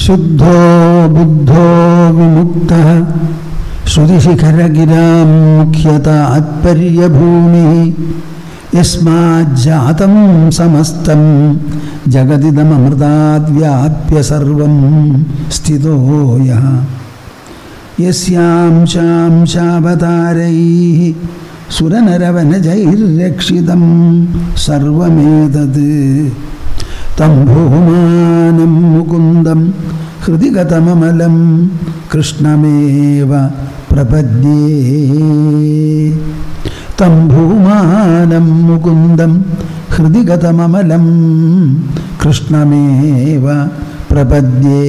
शुद्धो बुद्धो विमुक्तः श्रुतिशिखरगिरां मुख्यतात्पर्यभूमिः यस्माज्जातं समस्तं जगदिदममृताद्व्याप्य सर्वं स्थितो यः यस्यां शावतारैः सुरनरवनजैर्रक्षितं सर्वमेतत् तं भूमानं मुकुन्दं हृदि गतममलं कृष्णमेव प्रपद्ये तं भूमानं मुकुन्दं हृदि गतममलं कृष्णमेव प्रपद्ये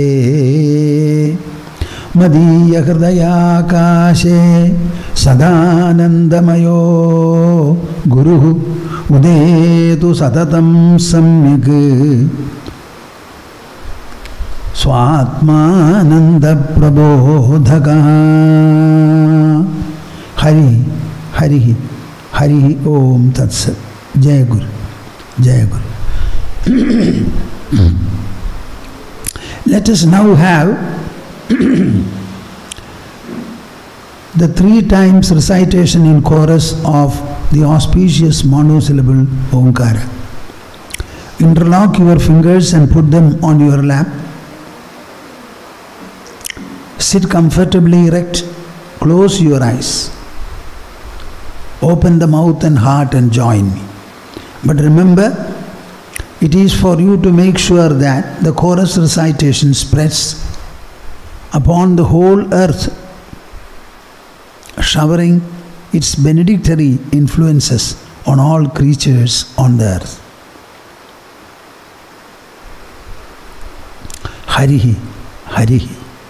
मदीय हृदयाकाशे सदानन्दमयो गुरुः उदेतु सततं सम्यक् स्वात्मानन्दप्रबोधकः हरि हरि हरि ओम तत्सत्। जय गुरु जय गुरु। Let us now have the 3 times recitation in chorus of the auspicious monosyllable Omkara. Interlock your fingers and put them on your lap. Sit comfortably erect, close your eyes. Open the mouth and heart and join me. But remember, it is for you to make sure that the chorus recitation spreads upon the whole earth, showering its benedictory influences on all creatures on the earth. Harihi, Harihi.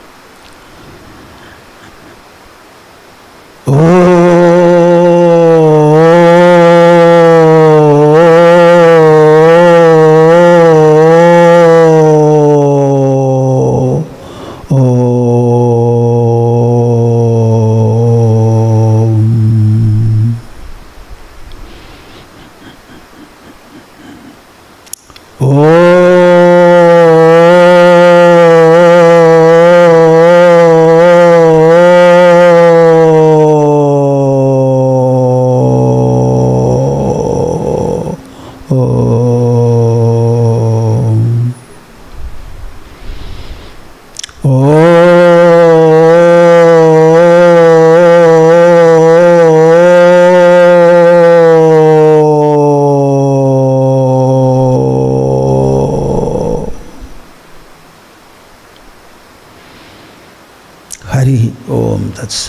Harihi Om Tats.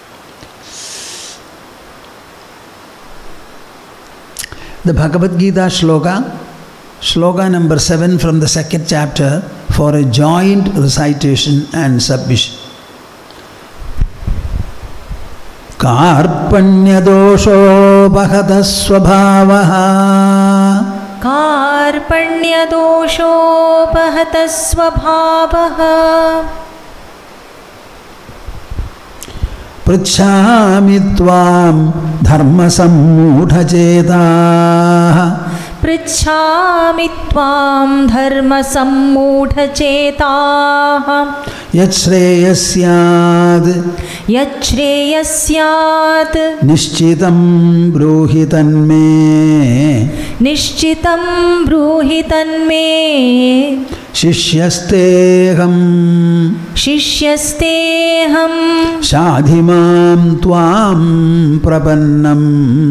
The Bhagavad Gita shloka number 7 from the 2nd chapter for a joint recitation and submission. Karpanyadosho svabhavaha. Karpanyadosho svabhavaha. पृच्छामि त्वां धर्मसम्मूढचेताः पृच्छामि त्वां धर्मसम्मूढचेताः यच्छ्रेयस्यात् निश्चितं ब्रूहि तन्मे निश्चितं ब्रूहि तन्मे शिष्यस्तेऽहम् शाधि मां त्वां प्रपन्नम्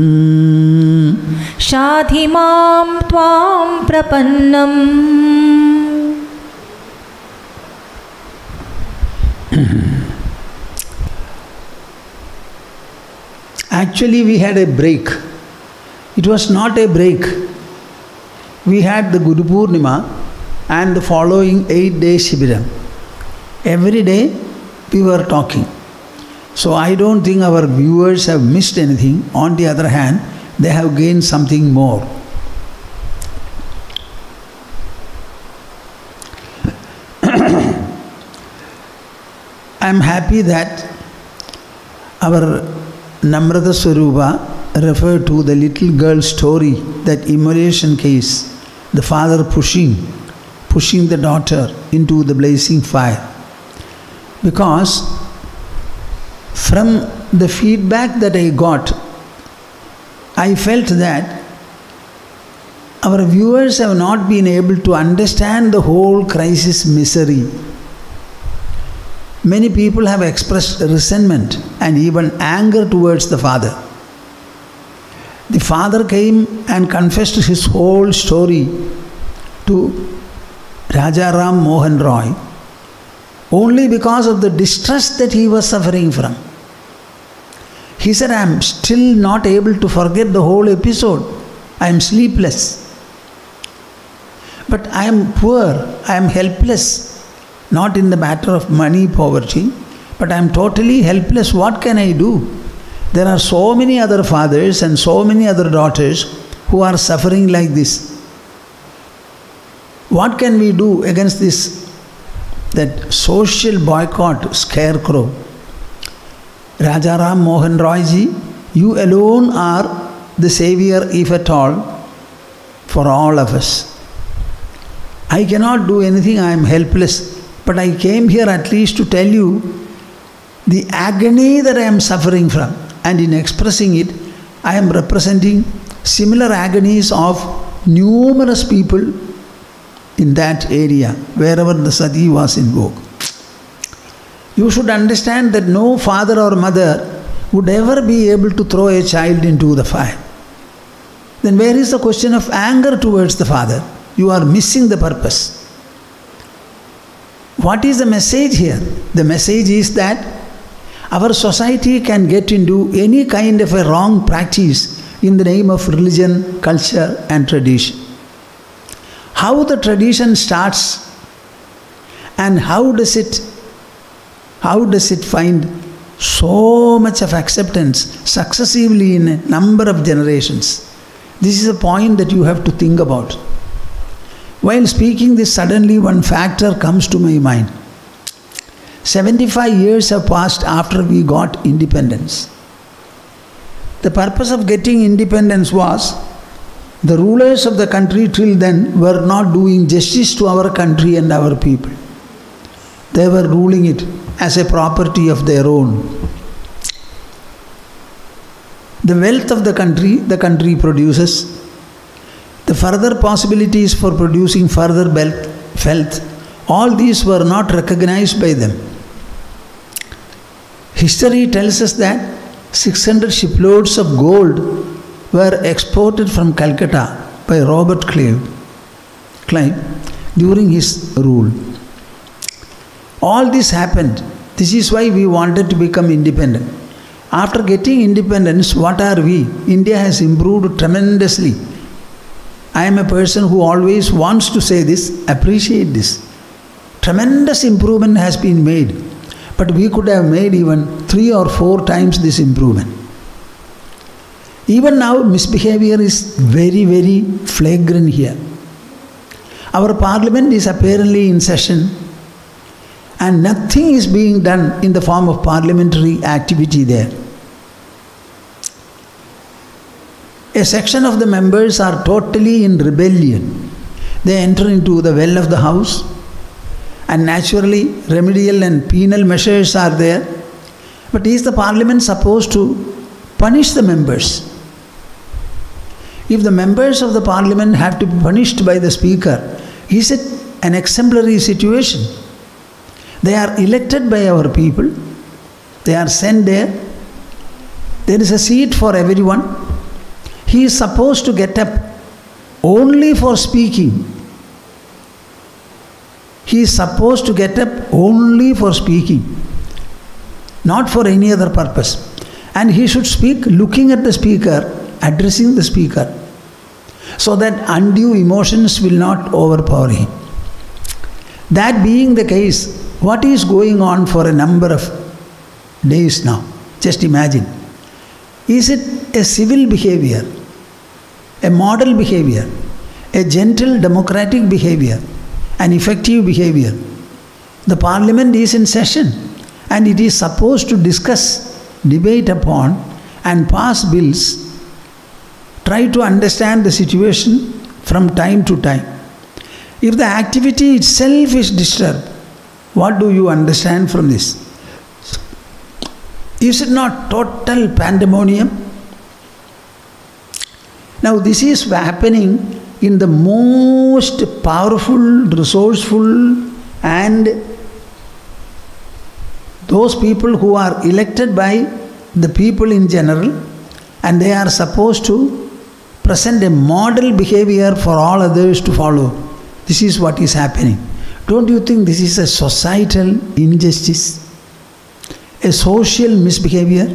शाधि मां त्वां प्रपन्नम्. Actually, we had a break. It was not a break. We had the Guru Purnima and the following 8-day Shibiram. Every day we were talking. So I don't think our viewers have missed anything. On the other hand, they have gained something more. I am happy that our Namrata Swarupa referred to the little girl's story, that immolation case, the father pushing pushing the daughter into the blazing fire. Because from the feedback that I got, I felt that our viewers have not been able to understand the whole crisis misery. Many people have expressed resentment and even anger towards the father. The father came and confessed his whole story to Raja Ram Mohan Roy only because of the distress that he was suffering from. He said, I am still not able to forget the whole episode. I am sleepless. But I am poor, I am helpless. Not in the matter of money, poverty, but I am totally helpless. What can I do? There are so many other fathers and so many other daughters who are suffering like this. What can we do against this, that social boycott scarecrow? Raja Ram Mohan Roy ji, you alone are the savior, if at all, for all of us. I cannot do anything, I am helpless. But I came here at least to tell you the agony that I am suffering from. And in expressing it, I am representing similar agonies of numerous people in that area, wherever the sati was in vogue. You should understand that no father or mother would ever be able to throw a child into the fire. Then where is the question of anger towards the father? You are missing the purpose. What is the message here? The message is that our society can get into any kind of a wrong practice in the name of religion, culture and tradition. How the tradition starts and how does it find so much of acceptance successively in a number of generations? This is a point that you have to think about. While speaking this, suddenly one factor comes to my mind. 75 years have passed after we got independence. The purpose of getting independence was the rulers of the country till then were not doing justice to our country and our people. They were ruling it as a property of their own. The wealth of the country produces. The further possibilities for producing further wealth, all these were not recognized by them. History tells us that 600 shiploads of gold were exported from Calcutta by Robert Clive during his rule. All this happened. This is why we wanted to become independent. After getting independence, what are we? India has improved tremendously. I am a person who always wants to say this, appreciate this. Tremendous improvement has been made, but we could have made even 3 or 4 times this improvement. Even now, misbehavior is very, very flagrant here. Our parliament is apparently in session, and nothing is being done in the form of parliamentary activity there. A section of the members are totally in rebellion. They enter into the well of the house, and naturally remedial and penal measures are there. But is the parliament supposed to punish the members? If the members of the parliament have to be punished by the speaker, is it an exemplary situation? They are elected by our people. They are sent there. There is a seat for everyone. He is supposed to get up only for speaking. He is supposed to get up only for speaking, not for any other purpose. And he should speak looking at the speaker, addressing the speaker, so that undue emotions will not overpower him. That being the case, what is going on for a number of days now? Just imagine. Is it a civil behavior, a model behavior, a gentle democratic behavior, an effective behavior? The parliament is in session and it is supposed to discuss, debate upon and pass bills, try to understand the situation from time to time. If the activity itself is disturbed, what do you understand from this? Is it not total pandemonium? Now this is happening in the most powerful, resourceful, and those people who are elected by the people in general, and they are supposed to present a model behavior for all others to follow. This is what is happening. Don't you think this is a societal injustice? A social misbehavior?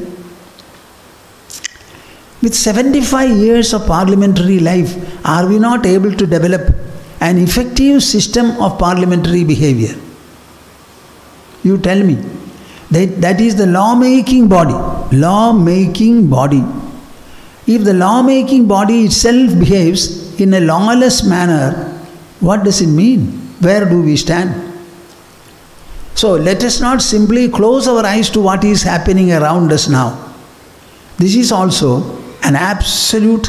With 75 years of parliamentary life, are we not able to develop an effective system of parliamentary behavior? You tell me. That is the law-making body. Law-making body. If the law-making body itself behaves in a lawless manner, what does it mean? Where do we stand? So let us not simply close our eyes to what is happening around us now. This is also an absolute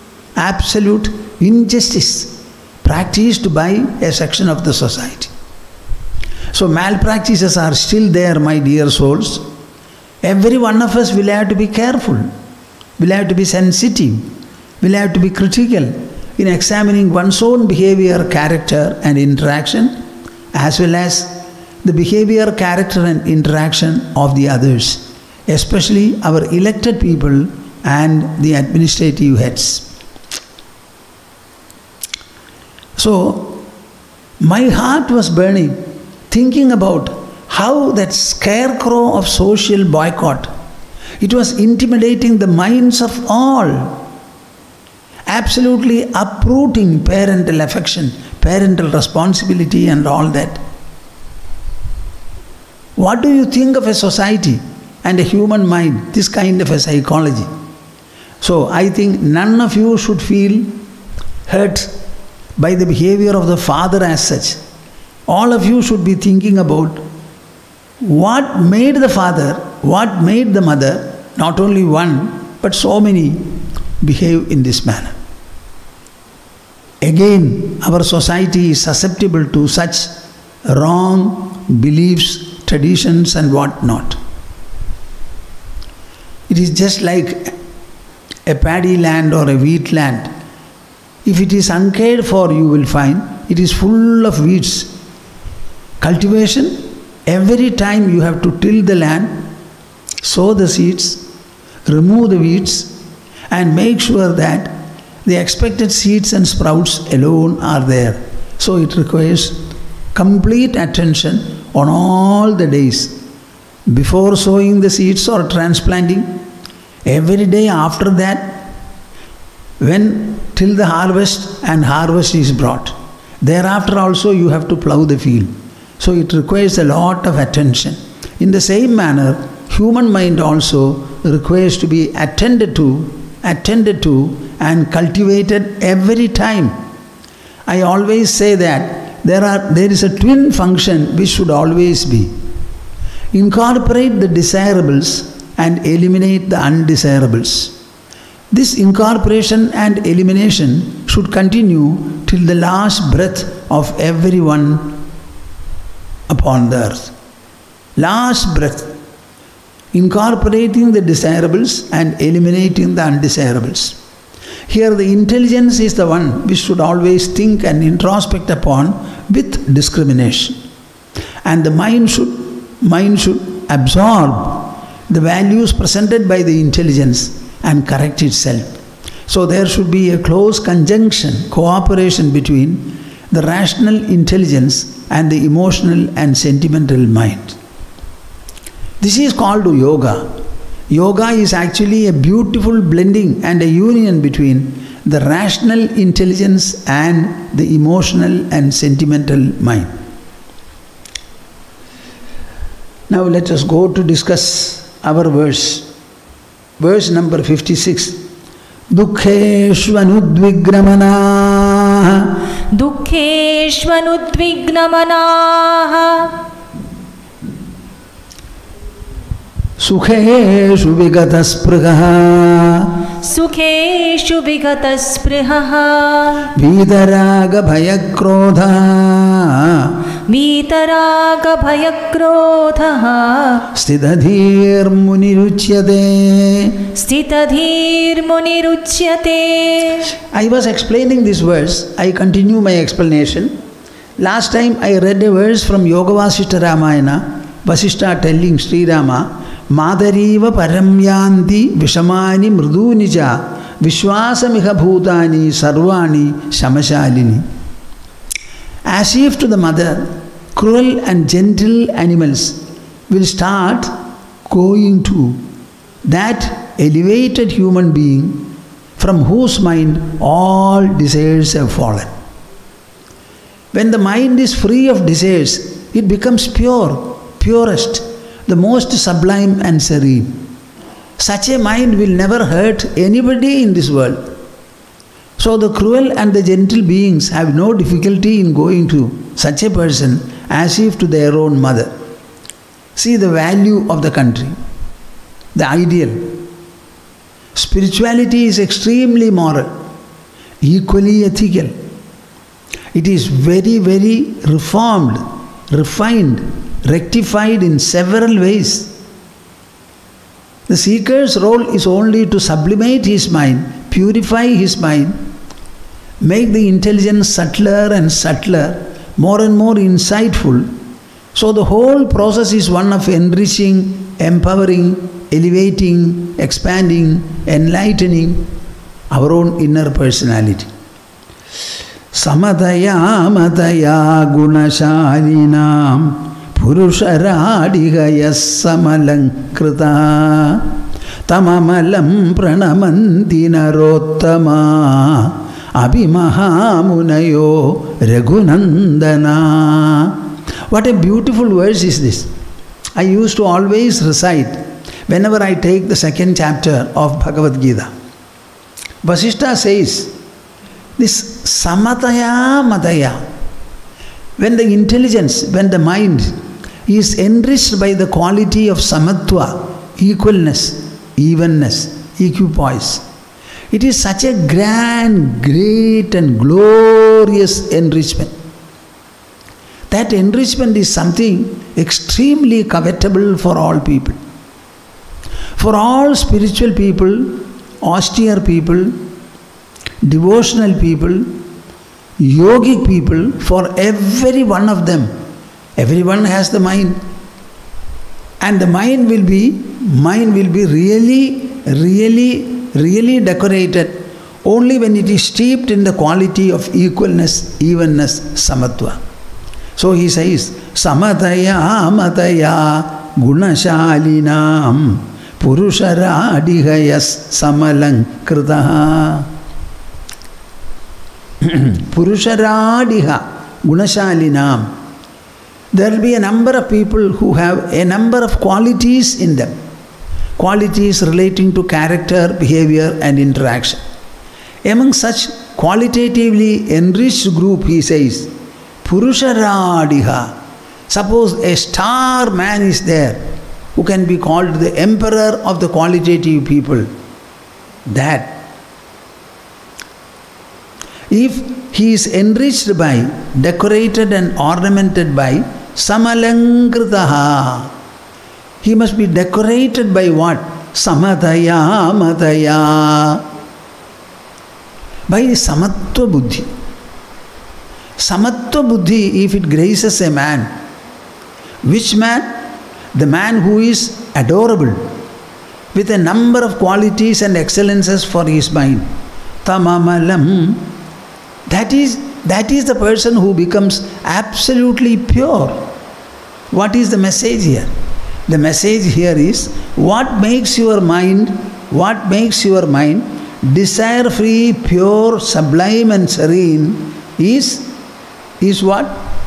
injustice practiced by a section of the society. So malpractices are still there, my dear souls. Every one of us will have to be careful, will have to be sensitive, will have to be critical in examining one's own behavior, character and interaction, as well as the behavior, character and interaction of the others, especially our elected people and the administrative heads. So my heart was burning thinking about how that scarecrow of social boycott, it was intimidating the minds of all, absolutely uprooting parental affection, parental responsibility and all that. What do you think of a society and a human mind, this kind of a psychology? So I think none of you should feel hurt by the behavior of the father as such. All of you should be thinking about what made the father, what made the mother, not only one, but so many, behave in this manner. Again, our society is susceptible to such wrong beliefs, traditions and what not. It is just like a paddy land or a wheat land. If it is uncared for, you will find it is full of weeds. Cultivation, every time you have to till the land, sow the seeds, remove the weeds and make sure that the expected seeds and sprouts alone are there. So it requires complete attention on all the days. Before sowing the seeds or transplanting, every day after that, when till the harvest and harvest is brought. Thereafter also you have to plough the field. So it requires a lot of attention. In the same manner, human mind also requires to be attended to and cultivated every time. I always say that there is a twin function which should always be. Incorporate the desirables and eliminate the undesirables. This incorporation and elimination should continue till the last breath of everyone upon the earth. Last breath. Incorporating the desirables and eliminating the undesirables. Here the intelligence is the one which should always think and introspect upon with discrimination. And the mind should absorb the values presented by the intelligence and correct itself. So there should be a close conjunction, cooperation between the rational intelligence and the emotional and sentimental mind. This is called yoga. Yoga is actually a beautiful blending and a union between the rational intelligence and the emotional and sentimental mind. Now let us go to discuss our verse. Verse number 56. Dukkheshvanudvigramanaha Dukkheshvanudvignamanaha. Sukeshu vigataspruha Sukheshu vigataspruha Vidaraga bhayakrodha Vitaraga bhayakrodha Stidadhir muniruchyate. Stitadhir muniruchyate. I was explaining this verse. I continue my explanation. Last time I read a verse from Yoga Vasishta Ramayana. Vasishta telling Sri Rama, Madariva paramyanti vishamani mridunija vishwasamiha bhutani sarvani shamashalini. As if to the mother, cruel and gentle animals will start going to that elevated human being from whose mind all desires have fallen. When the mind is free of desires, it becomes pure, purest, the most sublime and serene. Such a mind will never hurt anybody in this world. So the cruel and the gentle beings have no difficulty in going to such a person as if to their own mother. See the value of the country, the ideal. Spirituality is extremely moral, equally ethical. It is very, very reformed, refined, rectified in several ways. The seeker's role is only to sublimate his mind, purify his mind, make the intelligence subtler and subtler, more and more insightful. So the whole process is one of enriching, empowering, elevating, expanding, enlightening our own inner personality. Samadaya madaya gunashalinam purusharadhigaya samalankrita tamamalam pranamanti narottama abhimahamunayo raghunandana. What a beautiful verse is this. I used to always recite whenever I take the second chapter of Bhagavad Gita. Vasishta says, this samataya madaya, when the intelligence, when the mind is enriched by the quality of samatva, equalness, evenness, equipoise, it is such a grand, great and glorious enrichment. That enrichment is something extremely covetable for all people. For all spiritual people, austere people, devotional people, yogic people, for every one of them, everyone has the mind. And the mind will be really decorated only when it is steeped in the quality of equalness, evenness, samatva. So he says, Samataya mataya gunashalinam purusharadhigayas samalankritaha. Purusharadhiha gunashalinam. There will be a number of people who have a number of qualities in them. Qualities relating to character, behavior and interaction. Among such qualitatively enriched group, he says, Purusharadhiha. Suppose a star man is there who can be called the emperor of the qualitative people. That if he is enriched by, decorated and ornamented by samalankritaha, he must be decorated by what? Samataya mataya. By samatva buddhi. Samatva buddhi, if it graces a man, which man? The man who is adorable, with a number of qualities and excellences for his mind. Tamamalam. That is the person who becomes absolutely pure. What is the message here? The message here is, what makes your mind desire free, pure, sublime and serene is what?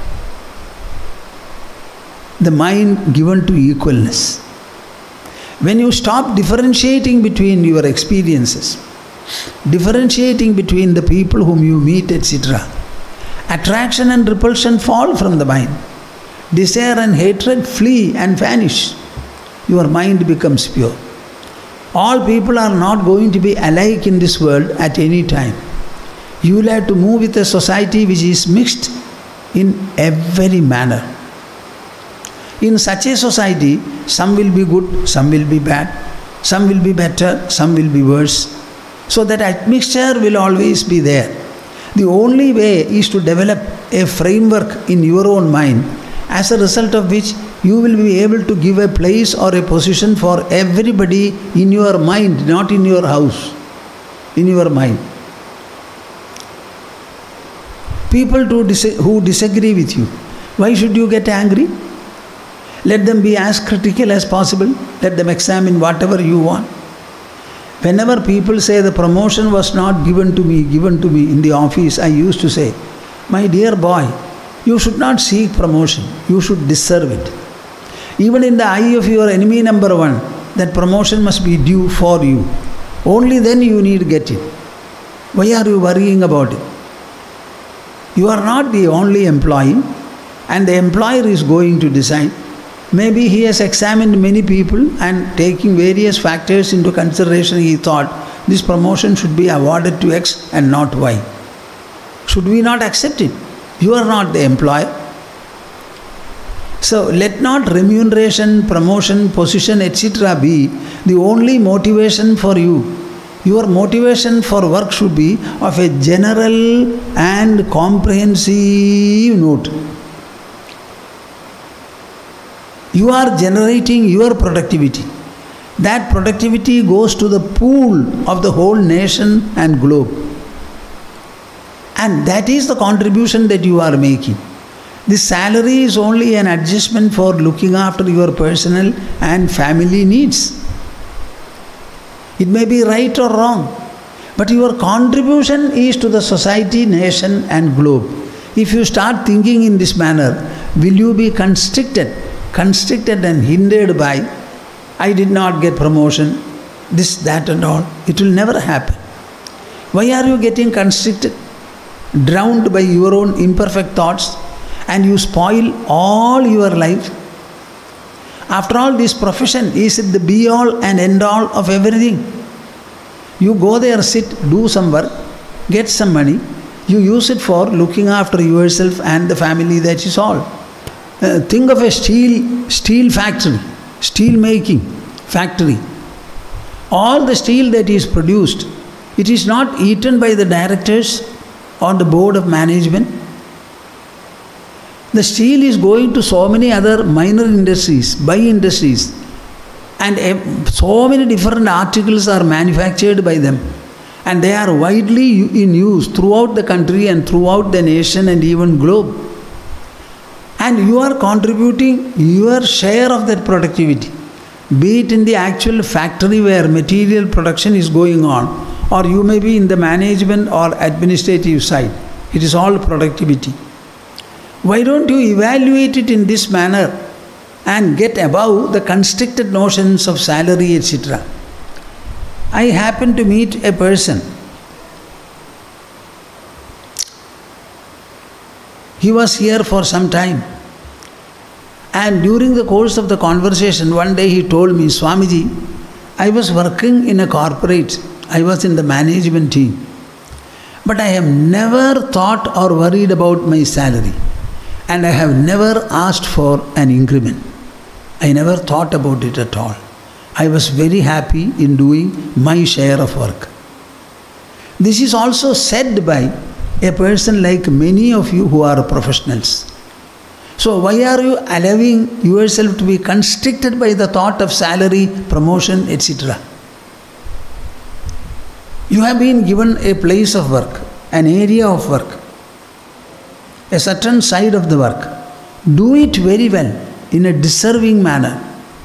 The mind given to equalness. When you stop differentiating between your experiences, differentiating between the people whom you meet, etc., attraction and repulsion fall from the mind. Desire and hatred flee and vanish. your mind becomes pure. All people are not going to be alike in this world at any time. You will have to move with a society which is mixed in every manner. In such a society, some will be good, some will be bad, some will be better, some will be worse. So that admixture will always be there. The only way is to develop a framework in your own mind, as a result of which you will be able to give a place or a position for everybody in your mind, not in your house, in your mind. People who disagree with you, why should you get angry? Let them be as critical as possible. Let them examine whatever you want. Whenever people say the promotion was not given to me in the office, I used to say, my dear boy, you should not seek promotion. You should deserve it. Even in the eye of your enemy number one, that promotion must be due for you. Only then you need to get it. Why are you worrying about it? You are not the only employee, and the employer is going to decide. Maybe he has examined many people and taking various factors into consideration, he thought this promotion should be awarded to X and not Y. Should we not accept it? You are not the employer. So let not remuneration, promotion, position, etc. be the only motivation for you. Your motivation for work should be of a general and comprehensive note. You are generating your productivity. That productivity goes to the pool of the whole nation and globe. And that is the contribution that you are making. The salary is only an adjustment for looking after your personal and family needs. It may be right or wrong, but your contribution is to the society, nation and globe. If you start thinking in this manner, will you be constricted and hindered by, I did not get promotion, this, that and all? It will never happen. Why are you getting constricted, drowned by your own imperfect thoughts, and you spoil all your life? After all, this profession is the be-all and end-all of everything. You go there, sit, do some work, get some money, you use it for looking after yourself and the family, that is all. Think of a steel factory, steel making factory. All the steel that is produced, it is not eaten by the directors or the board of management. The steel is going to so many other minor industries, by-industries, and so many different articles are manufactured by them. And they are widely in use throughout the country and throughout the nation and even globe. And you are contributing your share of that productivity, be it in the actual factory where material production is going on, or you may be in the management or administrative side. It is all productivity. Why don't you evaluate it in this manner and get above the constricted notions of salary, etc.? I happened to meet a person. He was here for some time. And during the course of the conversation, one day he told me, Swamiji, I was working in a corporate. I was in the management team. But I have never thought or worried about my salary. And I have never asked for an increment. I never thought about it at all. I was very happy in doing my share of work. This is also said by a person like many of you who are professionals. So why are you allowing yourself to be constricted by the thought of salary, promotion, etc.? You have been given a place of work, an area of work, a certain side of the work. Do it very well, in a deserving manner.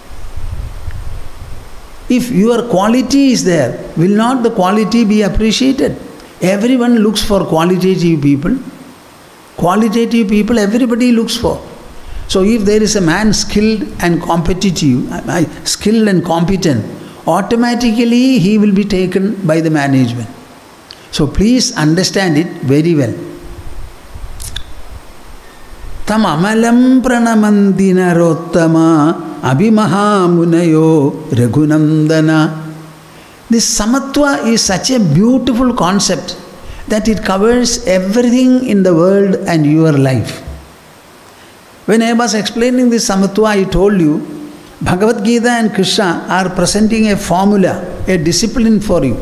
If your quality is there, will not the quality be appreciated? Everyone looks for qualitative people. Qualitative people everybody looks for. So if there is a man skilled and competitive, skilled and competent, automatically he will be taken by the management. So please understand it very well. Tam amalam pranamanti narottama abhimahamunayo raghunandana. This samatva is such a beautiful concept that it covers everything in the world and your life. When I was explaining this samatva, I told you, Bhagavad Gita and Krishna are presenting a formula, a discipline for you.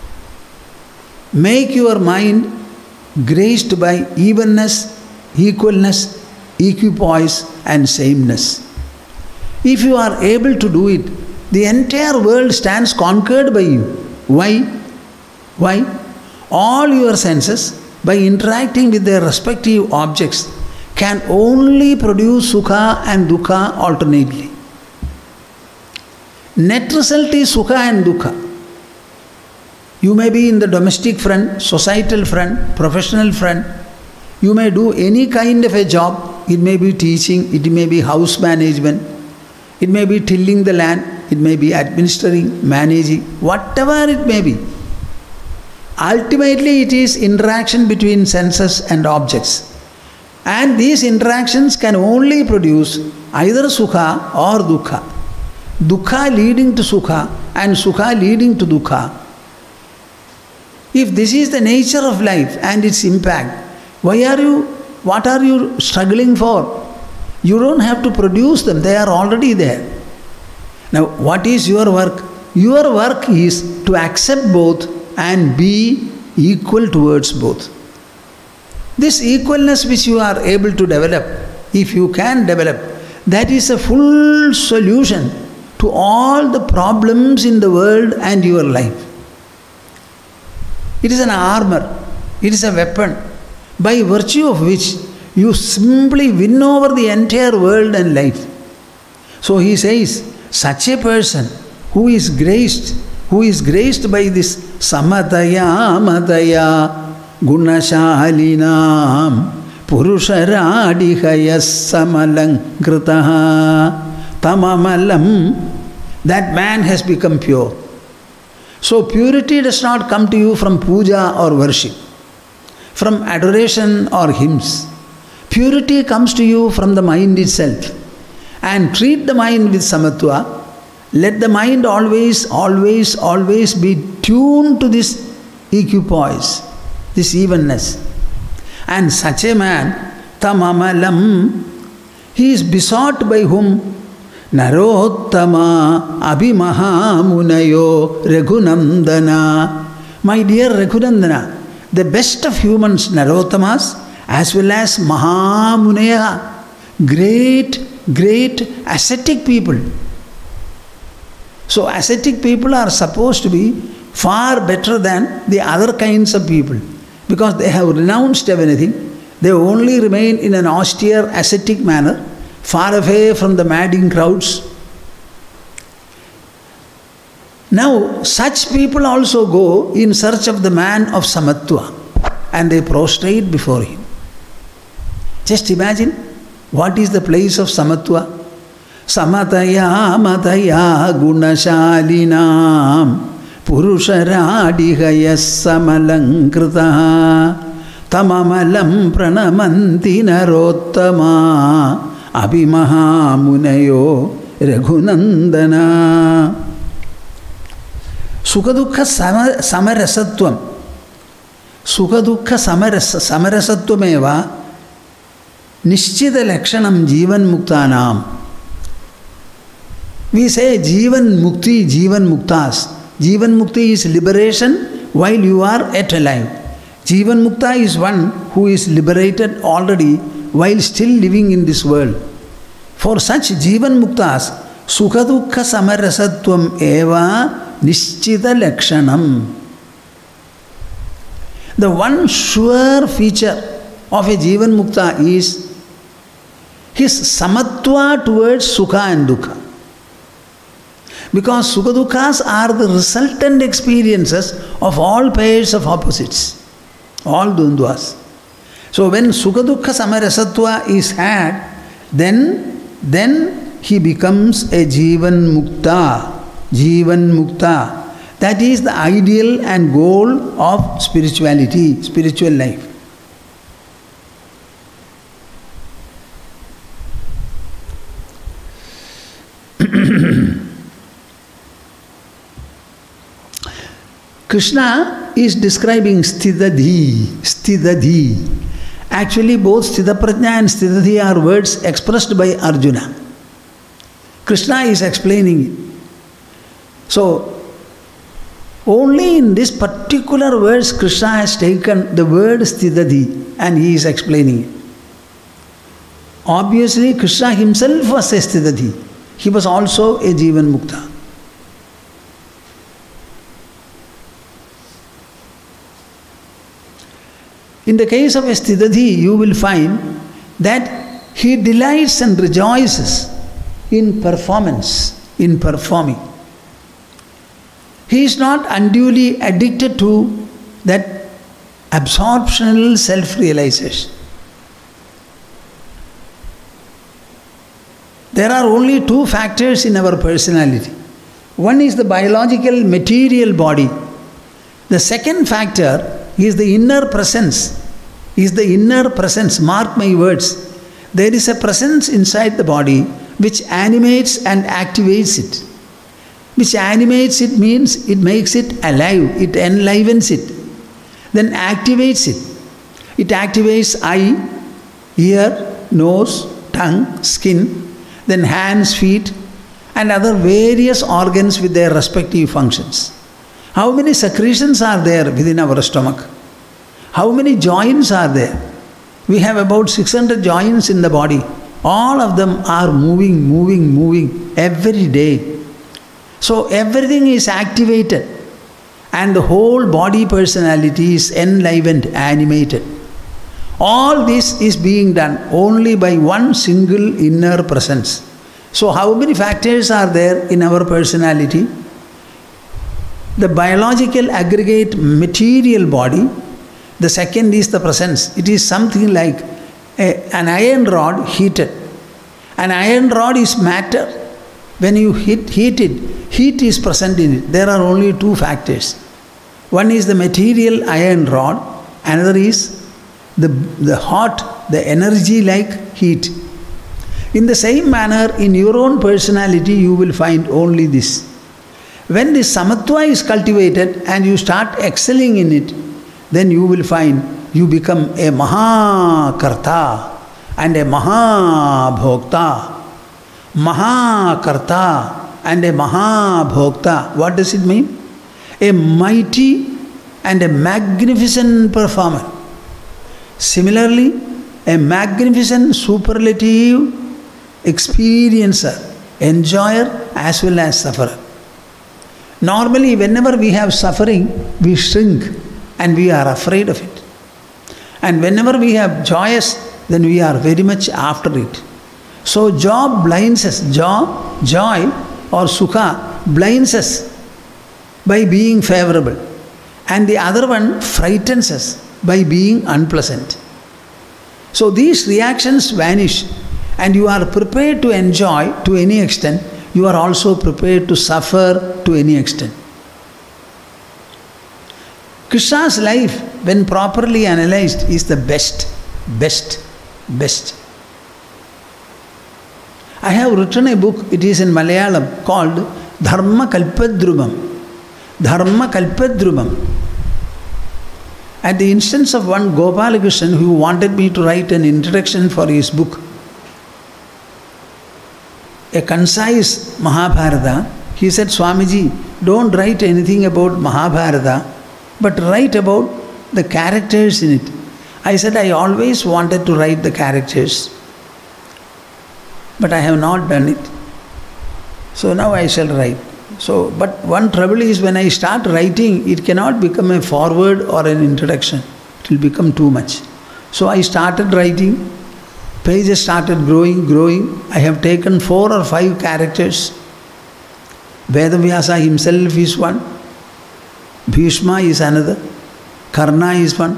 Make your mind graced by evenness, equalness, equipoise and sameness. If you are able to do it, the entire world stands conquered by you. Why? Why? All your senses, by interacting with their respective objects, can only produce sukha and dukkha alternately. Net result is sukha and dukkha. You may be in the domestic front, societal front, professional front. You may do any kind of a job. It may be teaching, it may be house management, it may be tilling the land, it may be administering, managing, whatever it may be. Ultimately, it is interaction between senses and objects. And these interactions can only produce either sukha or dukkha. Dukkha leading to sukha and sukha leading to dukkha. If this is the nature of life and its impact, what are you struggling for? You don't have to produce them, they are already there. Now, what is your work? Your work is to accept both and be equal towards both. This equalness which you are able to develop, if you can develop, that is a full solution to all the problems in the world and your life. It is an armor, it is a weapon, by virtue of which you simply win over the entire world and life. So he says, such a person who is graced by this samataya mataya gunashalinam purusharadihaya samalankritaha tamamalam, that man has become pure. So purity does not come to you from puja or worship, from adoration or hymns. Purity comes to you from the mind itself. And treat the mind with samatva. Let the mind always be tuned to this equipoise, this evenness. And such a man, tamamalam, he is besought by whom? Narottama abhimahamunayo raghunandana. My dear Raghunandana, the best of humans, Narottamas, as well as Mahamunaya, great ascetic people. So ascetic people are supposed to be far better than the other kinds of people, because they have renounced everything. They only remain in an austere ascetic manner, far away from the madding crowds. Now, such people also go in search of the man of samatva, and they prostrate before him. Just imagine, what is the place of samatva? Samataya mataya gunashalinam purusharadihaya samalankritaha tamamalam pranamanti narottama abhimahamunayo raghunandana. Sukha-dukkha samarasatvam. Sukha-dukkha samarasatvam Nishchita lakshanam jivan muktanam. We say jivan mukti, jivan muktas. Jivan mukti is liberation while you are yet alive. Jivan mukta is one who is liberated already while still living in this world. For such jivan muktas, sukha dukkha samarasatvam eva nishchita lakshanam. The one sure feature of a jivan mukta is his samatva towards sukha and dukkha. Because sukha dukkha's are the resultant experiences of all pairs of opposites, all dvandvas. So when sukha dukkha samarasatva is had, then he becomes a jivan mukta. Jivan mukta. That is the ideal and goal of spirituality, spiritual life. Krishna is describing Sthitadhi. Actually, both Sthitaprajna and Sthitadhi are words expressed by Arjuna. Krishna is explaining it. So, only in this particular verse, Krishna has taken the word Sthitadhi and he is explaining it. Obviously, Krishna himself was a Sthitadhi. He was also a Jivan Mukta. In the case of a Sthitadhi, you will find that he delights and rejoices in performance, in performing. He is not unduly addicted to that absorptional self-realization. There are only two factors in our personality. One is the biological material body. The second factor is the inner presence. Mark my words. There is a presence inside the body which animates and activates it. Which animates it means it makes it alive, it enlivens it, then activates it. It activates eye, ear, nose, tongue, skin, then hands, feet, and other various organs with their respective functions. How many secretions are there within our stomach? How many joints are there? We have about 600 joints in the body. All of them are moving every day. So everything is activated and the whole body personality is enlivened, animated. All this is being done only by one single inner presence. So how many factors are there in our personality? The biological aggregate material body. The second is the presence. It is something like an iron rod heated. An iron rod is matter. When you heat it, heat is present in it. There are only two factors. One is the material iron rod. Another is the hot, the energy like heat. In the same manner, in your own personality, you will find only this. When this samatva is cultivated and you start excelling in it, then you will find you become a Mahakarta and a Mahabhokta. Mahakarta and a Mahabhokta. What does it mean? A mighty and a magnificent performer. Similarly, a magnificent superlative experiencer, enjoyer as well as sufferer. Normally, whenever we have suffering, we shrink and we are afraid of it. And whenever we have joyous, then we are very much after it. So joy blinds us, joy or sukha blinds us by being favorable. And the other one frightens us by being unpleasant. So these reactions vanish and you are prepared to enjoy to any extent. You are also prepared to suffer to any extent. Krishna's life, when properly analyzed, is the best. I have written a book, it is in Malayalam, called Dharma Kalpadrubam. Dharma Kalpadrubam. At the instance of one Gopalakrishnan who wanted me to write an introduction for his book, a concise Mahabharata, he said, Swamiji, don't write anything about Mahabharata, but write about the characters in it. I said, I always wanted to write the characters, but I have not done it. So now I shall write. So, but one trouble is when I start writing, it cannot become a foreword or an introduction. It will become too much. So I started writing. Pages started growing. I have taken 4 or 5 characters. Vedavyasa himself is one. Bhishma is another. Karna is one.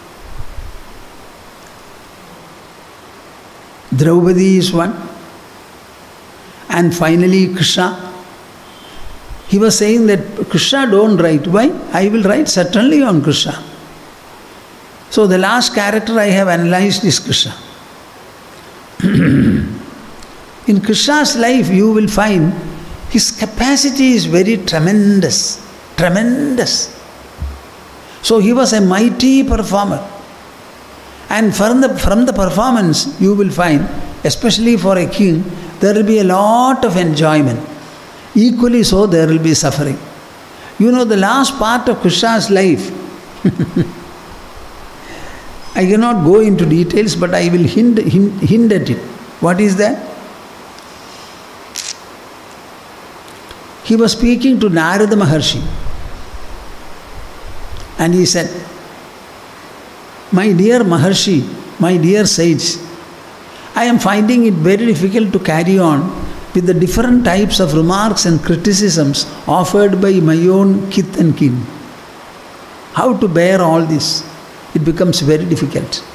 Draupadi is one. And finally Krishna. He was saying that Krishna don't write. Why? I will write certainly on Krishna. So the last character I have analyzed is Krishna. In Krishna's life, you will find his capacity is very tremendous. So he was a mighty performer. And from the performance, you will find, especially for a king, there will be a lot of enjoyment. Equally so, there will be suffering. You know, the last part of Krishna's life, I cannot go into details, but I will hint at it. What is that? He was speaking to Narada Maharshi. And he said, "My dear Maharshi, my dear sage, I am finding it very difficult to carry on with the different types of remarks and criticisms offered by my own kith and kin. How to bear all this? It becomes very difficult.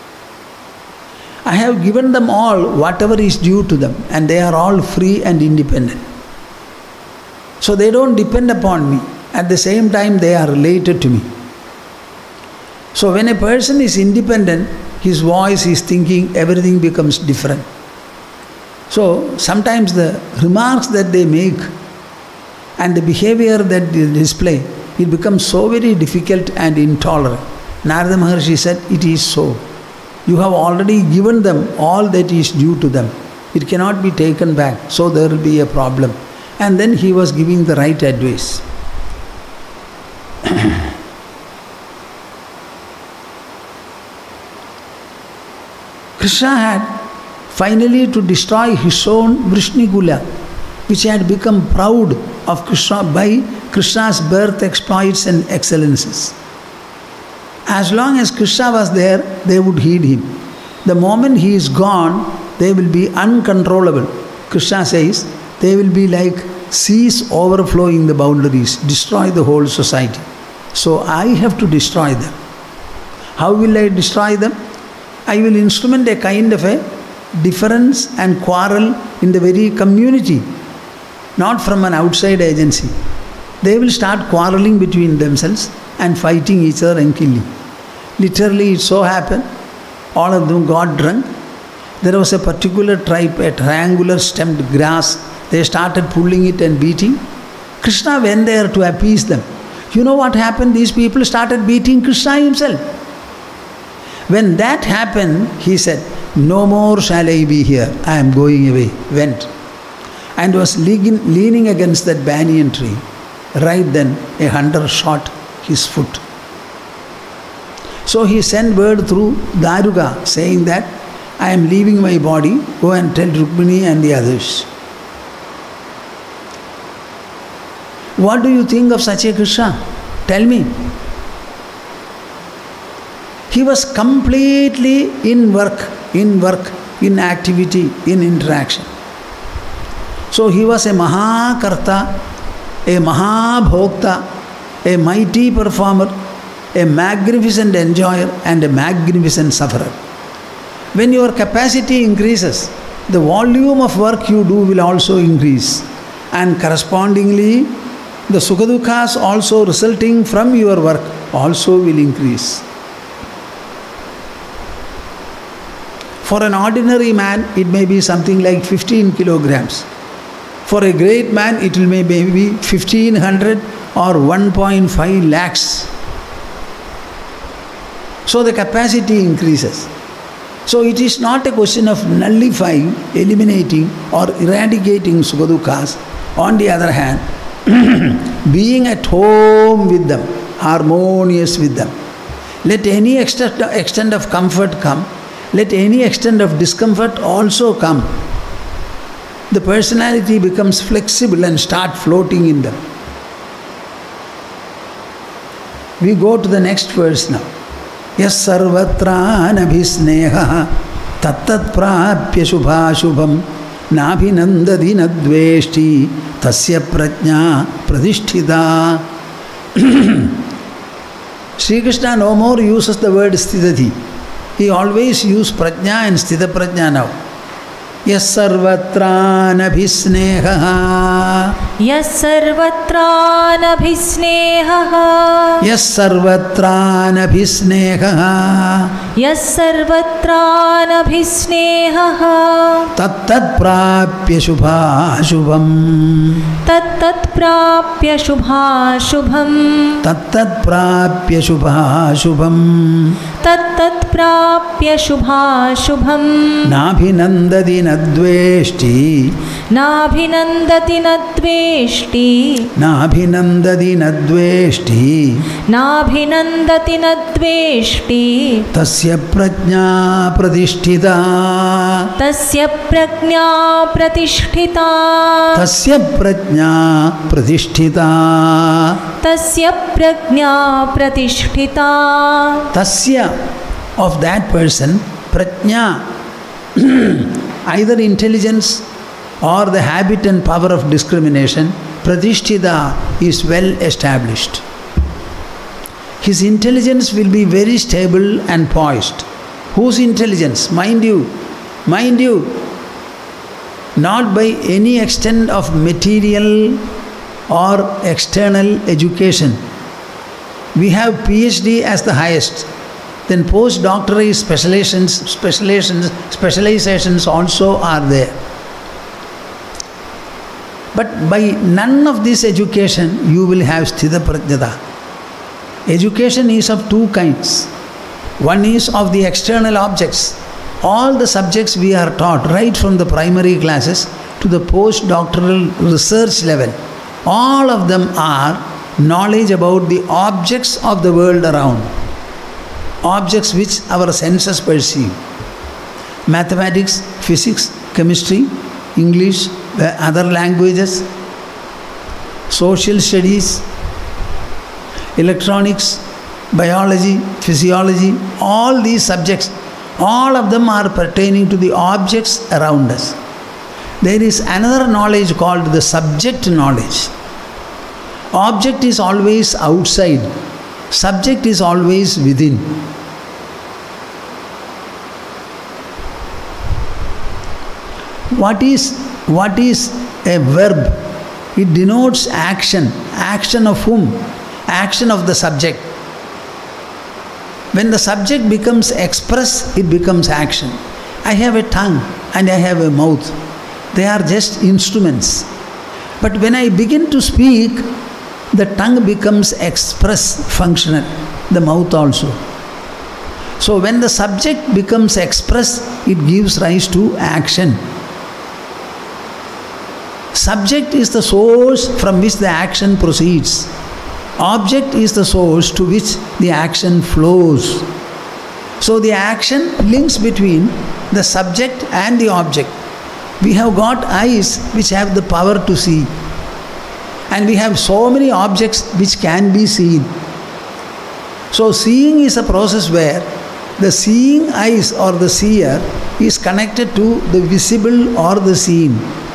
I have given them all whatever is due to them, and they are all free and independent. So they don't depend upon me. At the same time, they are related to me. So when a person is independent, his voice, his thinking, everything becomes different. So sometimes the remarks that they make and the behavior that they display, it becomes so very difficult and intolerant." Narada Maharshi said, "It is so. You have already given them all that is due to them. It cannot be taken back, so there will be a problem." And then he was giving the right advice. Krishna had finally to destroy his own Vrishnigula, which had become proud of Krishna by Krishna's birth exploits and excellences. As long as Krishna was there, they would heed him. The moment he is gone, they will be uncontrollable. Krishna says, they will be like seas overflowing the boundaries, destroy the whole society. So I have to destroy them. How will I destroy them? I will instrument a kind of a difference and quarrel in the very community, not from an outside agency. They will start quarreling between themselves and fighting each other and killing. Literally, it so happened, all of them got drunk. There was a particular tribe, a triangular stemmed grass. They started pulling it and beating. Krishna went there to appease them. You know what happened? These people started beating Krishna himself. When that happened, he said, "No more shall I be here. I am going away." Went. And was leaning against that banyan tree. Right then, a hunter shot his foot. So he sent word through Daruka saying that, "I am leaving my body. Go and tell Rukmini and the others." What do you think of such a Krishna? Tell me. He was completely in work, in activity, in interaction. So he was a Mahakarta, a Mahabhokta, a mighty performer, a magnificent enjoyer, and a magnificent sufferer. When your capacity increases, the volume of work you do will also increase, and correspondingly, the Sukhadukhas also resulting from your work also will increase. For an ordinary man, it may be something like 15 kilograms. For a great man, it will may be 1500 or 1.5 lakhs. So the capacity increases. So it is not a question of nullifying, eliminating or eradicating Sukhadukhas. On the other hand, being at home with them, harmonious with them. Let any extent of comfort come. Let any extent of discomfort also come. The personality becomes flexible and start floating in them. We go to the next verse now. Yas sarvatra anabhisneha tattat prapya shubhashubham nabhinandadi nadveshti tasya prajna pradhisthita. Sri Krishna no more uses the word sthitati. He always uses prajna and sthita prajna now. Yas sarvatra anabhisneha. यः सर्वत्रानभिस्नेहः यः सर्वत्रानभिस्नेहः यः सर्वत्रानभिस्नेहः तत्तत्प्राप्य शुभाशुभम् तत्तत्प्राप्य शुभाशुभम् तत्तत्प्राप्य शुभाशुभम् तत्तत्प्राप्य शुभाशुभम् नाभिनन्दति न द्वेष्टि नाभिनन्दति न द्वेष्टि नाभिनन्दति न द्वेष्टि नाभिनन्दति न द्वेष्टि तस्य प्रज्ञा प्रतिष्ठिता तस्य प्रज्ञा प्रतिष्ठिता तस्य प्रज्ञा प्रतिष्ठिता तस्य प्रज्ञा प्रतिष्ठिता तस्य of that person prajna either intelligence or the habit and power of discrimination pratishtita is well established. His intelligence will be very stable and poised. Whose intelligence? Mind you, not by any extent of material or external education. We have PhD as the highest. Then postdoctorate specializations also are there. But by none of this education you will have sthita prajnata. Education is of two kinds. One is of the external objects. All the subjects we are taught right from the primary classes to the postdoctoral research level. All of them are knowledge about the objects of the world around. Objects which our senses perceive. Mathematics, physics, chemistry, English, other languages, social studies, electronics, biology, physiology, all these subjects, all of them are pertaining to the objects around us. There is another knowledge called the subject knowledge. Object is always outside. Subject is always within. What is a verb? It denotes action. Action of whom? Action of the subject. When the subject becomes express, it becomes action. I have a tongue and I have a mouth. They are just instruments. But when I begin to speak, the tongue becomes express, functional, the mouth also. So when the subject becomes express, it gives rise to action. Subject is the source from which the action proceeds. Object is the source to which the action flows. So the action links between the subject and the object. We have got eyes which have the power to see. And we have so many objects which can be seen. So seeing is a process where the seeing eyes or the seer is connected to the visible or the seen.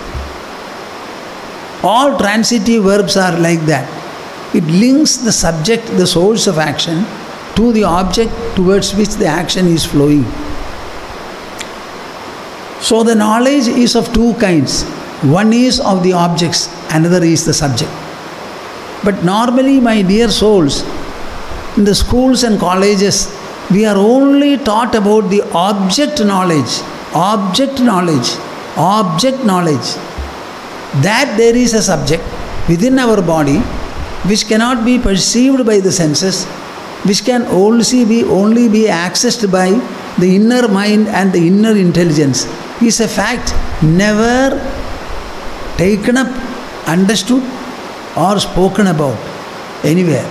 All transitive verbs are like that. It links the subject, the source of action, to the object towards which the action is flowing. So the knowledge is of two kinds. One is of the objects, another is the subject. But normally, my dear souls, in the schools and colleges, we are only taught about the object knowledge. Object knowledge. Object knowledge. That there is a subject within our body which cannot be perceived by the senses, which can only be accessed by the inner mind and the inner intelligence, is a fact never taken up, understood or spoken about anywhere.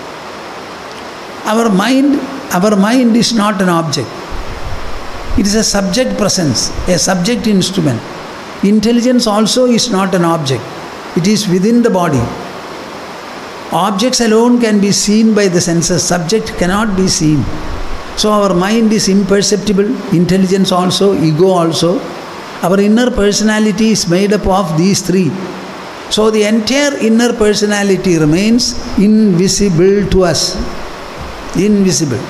Our mind is not an object. It is a subject presence, a subject instrument. Intelligence also is not an object. It is within the body. Objects alone can be seen by the senses. Subject cannot be seen. So our mind is imperceptible. Intelligence also, ego also. Our inner personality is made up of these three. So the entire inner personality remains invisible to us. Invisible.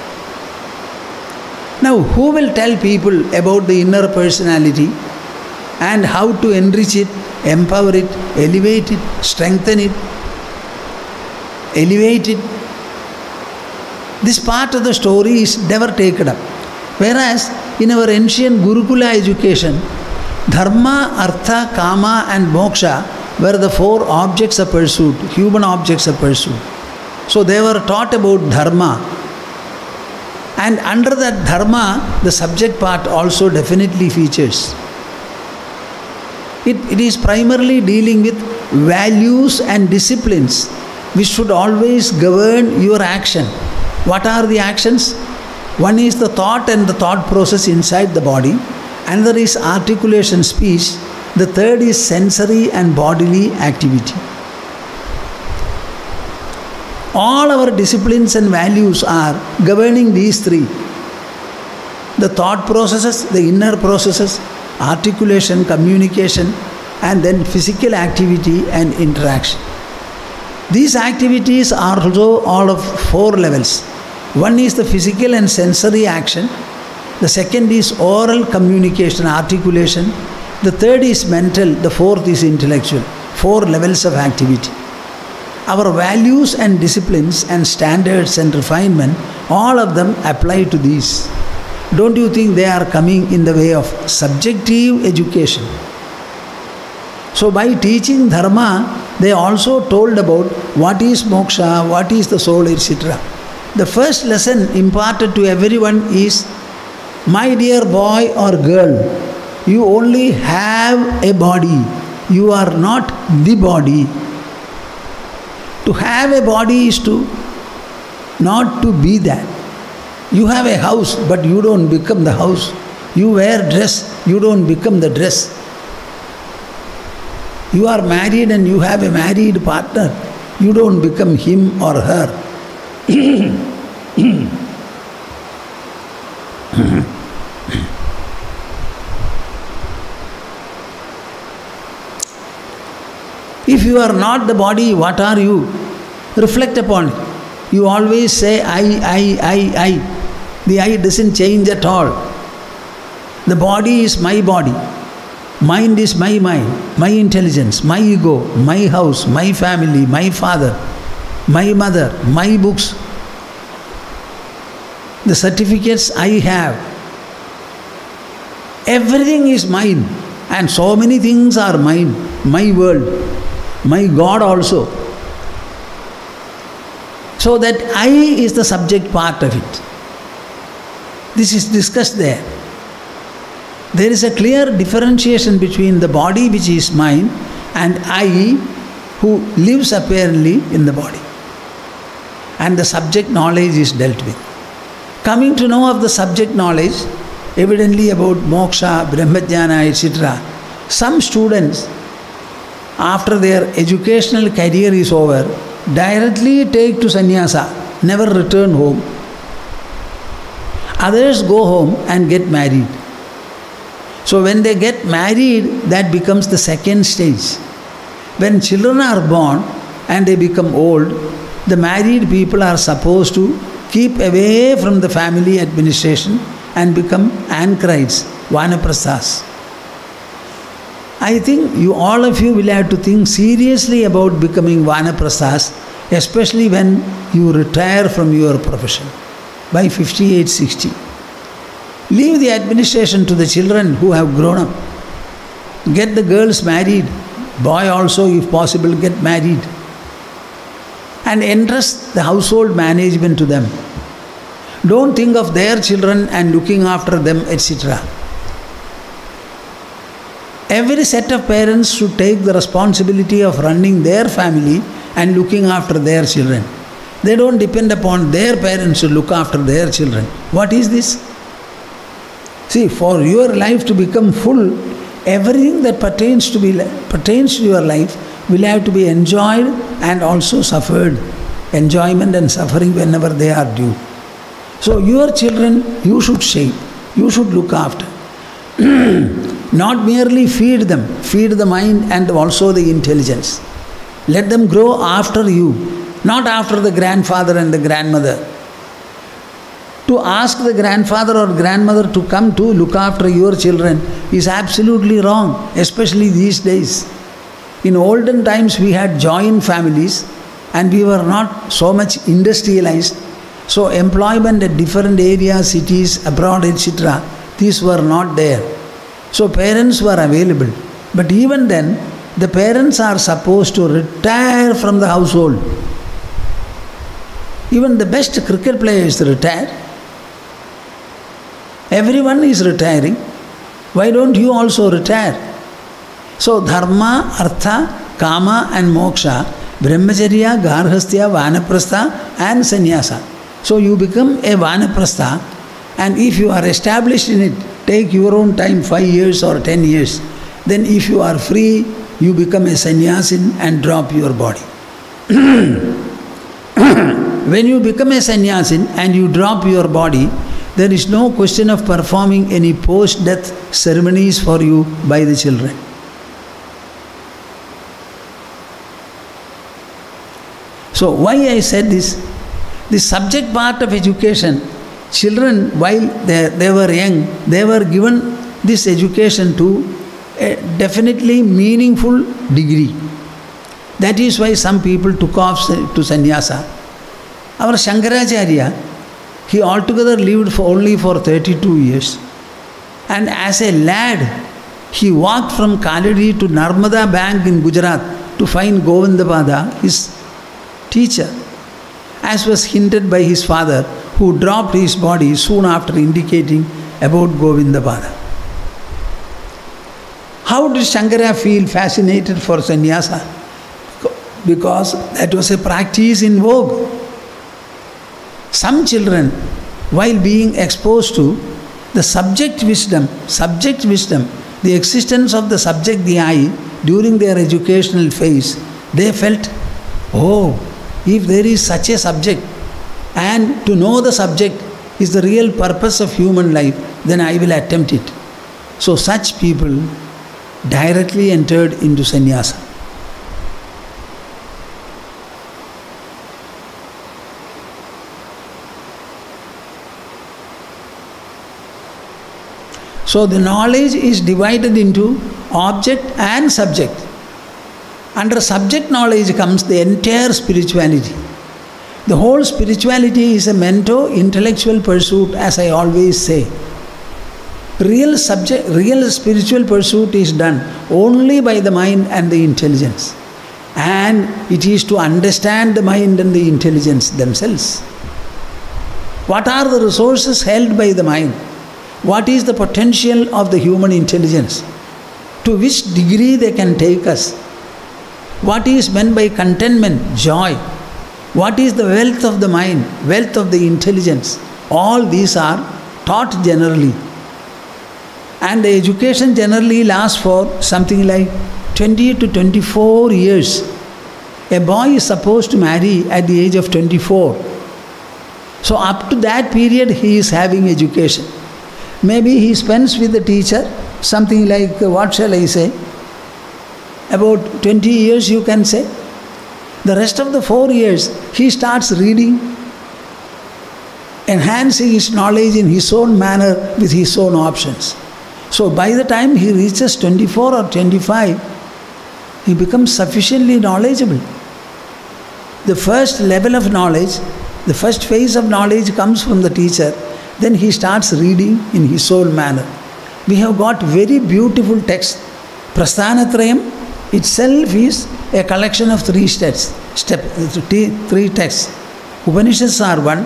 Now, who will tell people about the inner personality? and how to enrich it, empower it, elevate it, strengthen it, elevate it. This part of the story is never taken up. Whereas in our ancient Gurukula education, Dharma, Artha, Kama and Moksha were the 4 objects of pursuit, human objects of pursuit. So they were taught about Dharma. And under that Dharma, the subject part also definitely features. It is primarily dealing with values and disciplines which should always govern your action. What are the actions? One is the thought and the thought process inside the body. Another is articulation, speech. The third is sensory and bodily activity. All our disciplines and values are governing these 3. The thought processes, the inner processes, articulation, communication, and then physical activity and interaction. These activities are also all of 4 levels. One is the physical and sensory action. The second is oral communication, articulation. The third is mental. The fourth is intellectual. 4 levels of activity. Our values and disciplines and standards and refinement, all of them apply to these. Don't you think they are coming in the way of subjective education? So by teaching Dharma, they also told about what is moksha, what is the soul, etc. The first lesson imparted to everyone is, my dear boy or girl, you only have a body. You are not the body. To have a body is to not to be that. You have a house, but you don't become the house. You wear dress, you don't become the dress. You are married and you have a married partner. You don't become him or her. If you are not the body, what are you? Reflect upon it. You always say, I. The I doesn't change at all. The body is my body. Mind is my mind, my intelligence, my ego, my house, my family, my father, my mother, my books, the certificates I have. Everything is mine, and so many things are mine. My world, my God also. So that I is the subject part of it. This is discussed there. There is a clear differentiation between the body which is mine and I who lives apparently in the body. And the subject knowledge is dealt with. Coming to know of the subject knowledge, evidently about moksha, brahmajnana, etc. Some students, after their educational career is over, directly take to sannyasa, never return home. Others go home and get married. So when they get married, that becomes the second stage. When children are born and they become old, the married people are supposed to keep away from the family administration and become anchorites, vanaprasthas. I think all of you will have to think seriously about becoming vanaprasthas, especially when you retire from your profession by 58, 60. Leave the administration to the children who have grown up. Get the girls married. Boy also, if possible, get married. And entrust the household management to them. Don't think of their children and looking after them, etc. Every set of parents should take the responsibility of running their family and looking after their children. They don't depend upon their parents to look after their children. What is this? See, for your life to become full, everything that pertains to your life will have to be enjoyed and also suffered. Enjoyment and suffering whenever they are due. So your children, you should shape, you should look after. Not merely feed them, feed the mind and also the intelligence. Let them grow after you, not after the grandfather and the grandmother. To ask the grandfather or grandmother to come to look after your children is absolutely wrong, especially these days. In olden times we had joint families and we were not so much industrialized. So employment at different areas, cities, abroad, etc., these were not there. So parents were available. But even then, the parents are supposed to retire from the household. Even the best cricket players retire. Everyone is retiring. Why don't you also retire? So dharma, artha, kama and moksha, brahmacharya, garhastya, vanaprastha and sannyasa. So you become a vanaprastha, and if you are established in it, take your own time, 5 years or 10 years. Then if you are free, you become a sannyasin and drop your body. When you become a sannyasin and you drop your body, there is no question of performing any post-death ceremonies for you by the children. So why I said this? The subject part of education, children while they were young, they were given this education to a definitely meaningful degree. That is why some people took off to sannyasa. Our Shankaracharya, he altogether lived only for 32 years. And as a lad, he walked from Kaladi to Narmada Bank in Gujarat to find Govindapada, his teacher, as was hinted by his father, who dropped his body soon after indicating about Govindapada. How did Shankara feel fascinated for sannyasa? Because that was a practice in vogue. Some children, while being exposed to the subject wisdom, the existence of the subject, the I, during their educational phase, they felt, oh, if there is such a subject, and to know the subject is the real purpose of human life, then I will attempt it. So such people directly entered into sannyasa. So the knowledge is divided into object and subject. Under subject knowledge comes the entire spirituality. The whole spirituality is a mental, intellectual pursuit, as I always say. Real spiritual pursuit is done only by the mind and the intelligence. And it is to understand the mind and the intelligence themselves. What are the resources held by the mind? What is the potential of the human intelligence? To which degree they can take us? What is meant by contentment, joy? What is the wealth of the mind, wealth of the intelligence? All these are taught generally. And the education generally lasts for something like 20 to 24 years. A boy is supposed to marry at the age of 24. So up to that period he is having education. Maybe he spends with the teacher something like, what shall I say, about 20 years you can say. The rest of the 4 years he starts reading, enhancing his knowledge in his own manner with his own options. So by the time he reaches 24 or 25, he becomes sufficiently knowledgeable. The first level of knowledge, the first phase of knowledge comes from the teacher. Then he starts reading in his own manner. We have got very beautiful texts. Prasthanatrayam itself is a collection of 3 texts. 3 texts. Upanishads are one,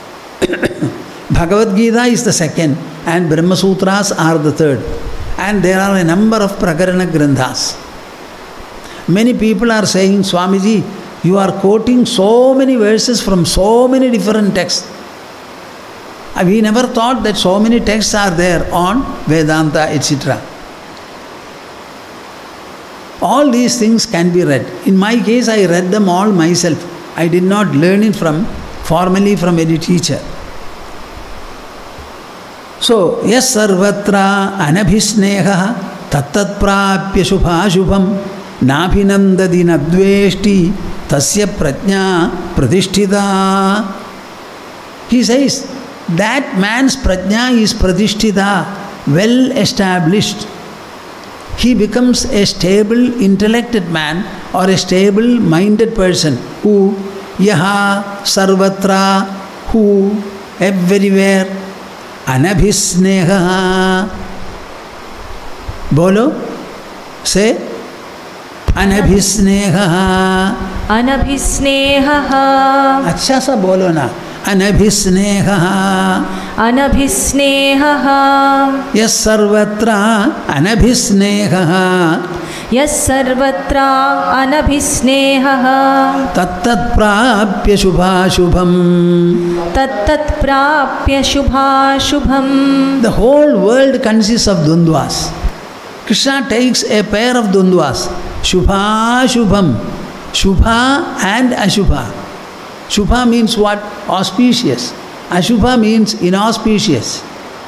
Bhagavad Gita is the second, and Brahma Sutras are the third. And there are a number of Prakarana Granthas. Many people are saying, Swamiji, you are quoting so many verses from so many different texts. We never thought that so many texts are there on Vedanta, etc. All these things can be read. In my case, I read them all myself. I did not learn it formally from any teacher. So, yes sarvatra anabhisneha tattat prapya shubhashubham nabhinandadi nadveshti tasya prajna pratishtita. He says, that man's prajna is pratishtita, well established. He becomes a stable intellected man or a stable minded person who yaha sarvatra, who everywhere anabhisneha. Bolo, say anabhisneha. Anabhisneha. अच्छा सा बोलो ना, अनभिस्नेहः अनभिस्नेहः यः सर्वत्र अनभिस्नेहः यस्सर्वत्र अनभिस्नेहः तत्तत्प्राप्य शुभाशुभम्. तत्तत्प्राप्य शुभाशुभम्. The whole world consists of dvandvas. Krishna takes a pair of dvandvas, shubha-shubham, shubha and ashubha. Shubha means what? Auspicious. Ashubha means inauspicious.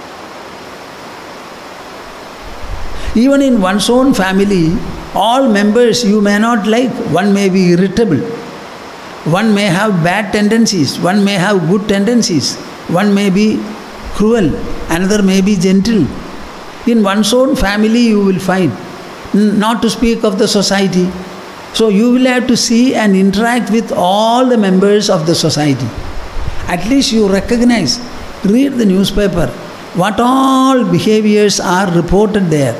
Even in one's own family, all members you may not like. One may be irritable. One may have bad tendencies. One may have good tendencies. One may be cruel. Another may be gentle. In one's own family you will find, not to speak of the society. So you will have to see and interact with all the members of the society. At least you recognize, read the newspaper, what all behaviors are reported there.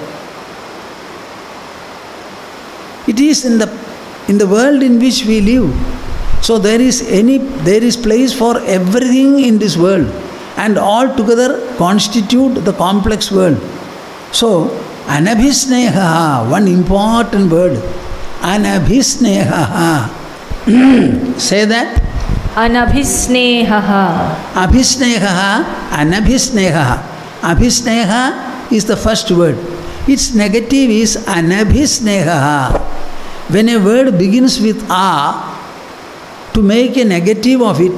It is in the world in which we live. So there is place for everything in this world, and all together constitute the complex world. So anabhisneha, one important word. Anabhisneha. Say that. Anabhisneha. Abhisneha, anabhisneha. Abhisneha is the first word. Its negative is anabhisneha. When a word begins with a, to make a negative of it,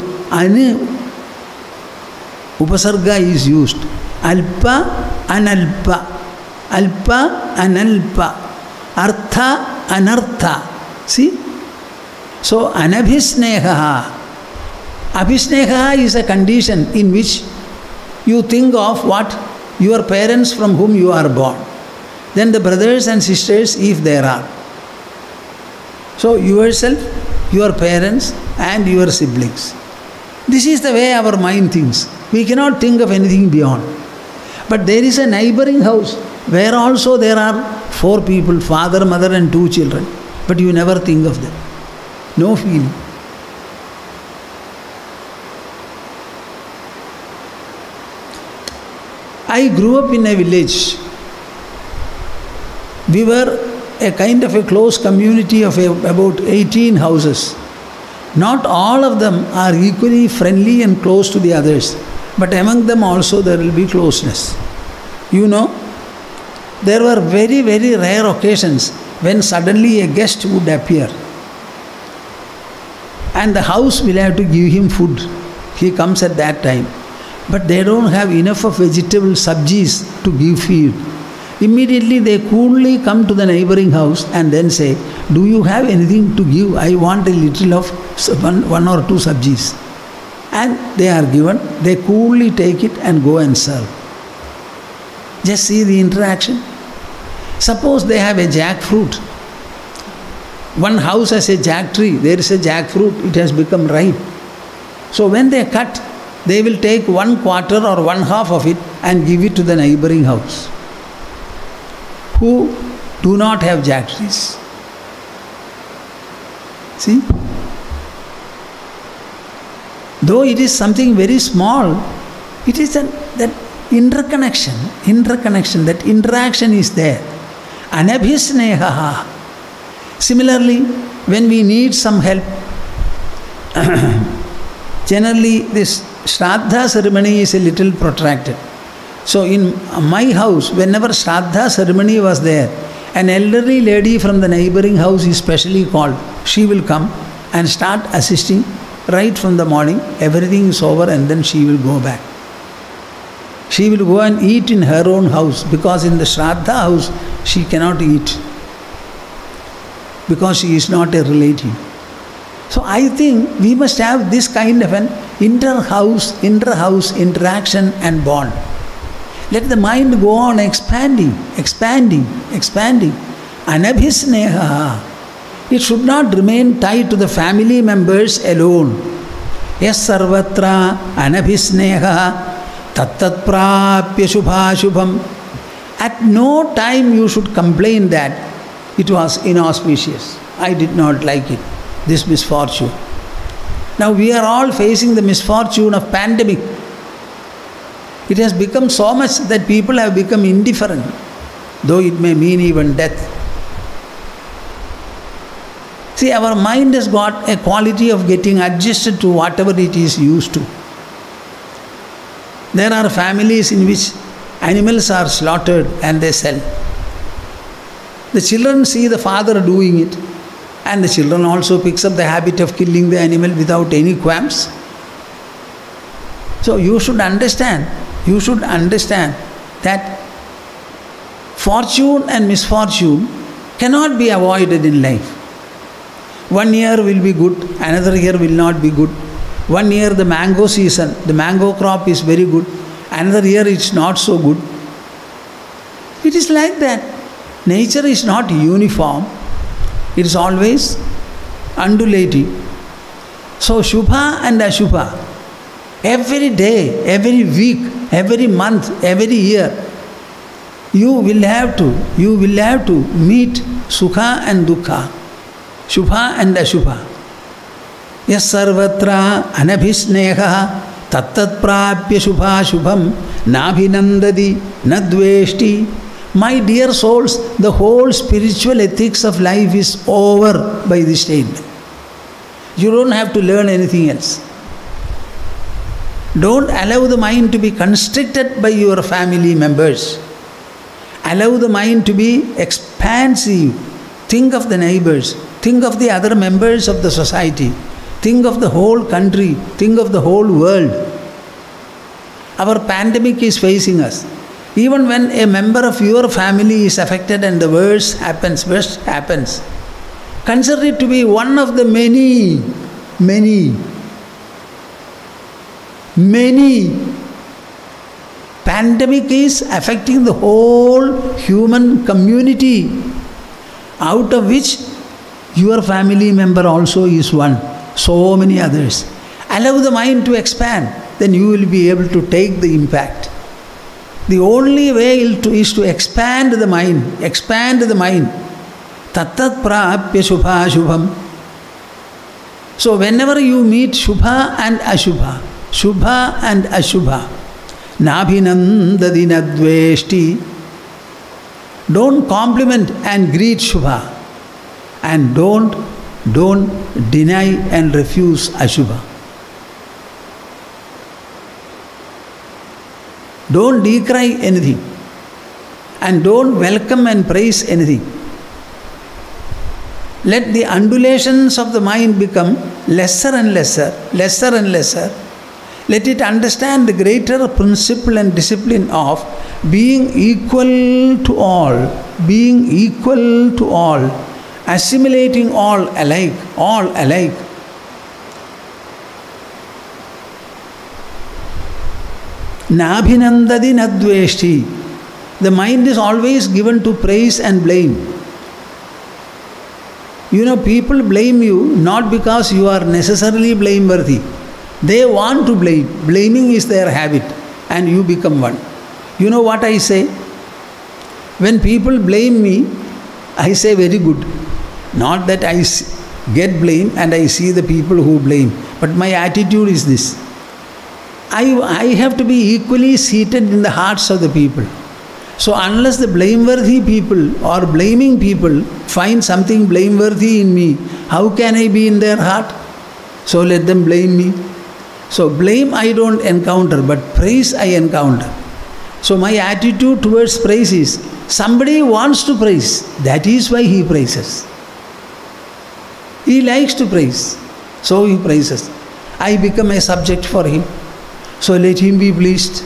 upasarga is used. Alpa, analpa. Alpa, analpa. Artha, anartha. See? So, anabhisneha. Abhisneha is a condition in which you think of what? Your parents from whom you are born. Then the brothers and sisters, if there are. So, yourself, your parents, and your siblings. This is the way our mind thinks. We cannot think of anything beyond. But there is a neighboring house where also there are 4 people, father, mother and 2 children. But you never think of them. No feeling. I grew up in a village. We were a kind of a close community of about 18 houses. Not all of them are equally friendly and close to the others, but among them also there will be closeness. You know, there were very, very rare occasions when suddenly a guest would appear and the house will have to give him food. He comes at that time. But they don't have enough of vegetable sabjis to give feed. Immediately they coolly come to the neighboring house and then say, do you have anything to give? I want a little of one or 2 sabjis. And they are given. They coolly take it and go and serve. Just see the interaction. Suppose they have a jackfruit. One house has a jack tree. There is a jackfruit. It has become ripe. So when they cut, they will take 1/4 or 1/2 of it and give it to the neighboring house who do not have jack trees. See? Though it is something very small, it is that interconnection, that interaction is there. Anabhisneha. Similarly, when we need some help, generally this Shraddha ceremony is a little protracted. So in my house, whenever Shraddha ceremony was there, an elderly lady from the neighboring house is specially called. She will come and start assisting right from the morning. Everything is over and then she will go back. She will go and eat in her own house, because in the Shraddha house she cannot eat, because she is not a relative. So I think we must have this kind of an inter-house interaction and bond. Let the mind go on expanding. Anabhisneha. It should not remain tied to the family members alone. Yes sarvatra anabhisneha tattat prapya shubhashubham. At no time you should complain that it was inauspicious. I did not like it, this misfortune. Now we are all facing the misfortune of pandemic. It has become so much that people have become indifferent, though it may mean even death. See, our mind has got a quality of getting adjusted to whatever it is used to. There are families in which animals are slaughtered and they sell. The children see the father doing it, and the children also picks up the habit of killing the animal without any qualms. So you should understand that fortune and misfortune cannot be avoided in life. One year will be good, another year will not be good. One year the mango season, the mango crop is very good, another year it's not so good. It is like that. Nature is not uniform. It is always undulating. So Shubha and Ashubha, every day, every week, every month, every year, you will have to meet Sukha and Dukkha, Shubha and Ashubha. Yes sarvatra anabhisneha tattat prapya shubha shubham nabhinandadi nadveshti. My dear souls, the whole spiritual ethics of life is over by this statement. You don't have to learn anything else. Don't allow the mind to be constricted by your family members. Allow the mind to be expansive. Think of the neighbors. Think of the other members of the society. Think of the whole country. Think of the whole world. Our pandemic is facing us. Even when a member of your family is affected and the worst happens, consider it to be one of the many pandemic is affecting the whole human community, out of which your family member also is one. So many others. Allow the mind to expand, then you will be able to take the impact. The only way is to expand the mind. Tattat prapya shubha shubham. So whenever you meet Shubha and Ashubha, nabhinandadi nadveshti, don't compliment and greet Shubha, and don't deny and refuse Ashubha. Don't decry anything, and don't welcome and praise anything. Let the undulations of the mind become lesser and lesser. Let it understand the greater principle and discipline of being equal to all, assimilating all alike. Nabhinandadi nadveshti. The mind is always given to praise and blame. You know, people blame you not because you are necessarily blameworthy. They want to blame. Blaming is their habit, and you become one. You know what I say? When people blame me, I say very good. Not that I get blame and I see the people who blame, but my attitude is this. I have to be equally seated in the hearts of the people. So unless the blameworthy people or blaming people find something blameworthy in me, how can I be in their heart? So let them blame me. So blame I don't encounter, but praise I encounter. So my attitude towards praise is, somebody wants to praise, that is why he praises. He likes to praise, so he praises. I become a subject for him, so let him be pleased.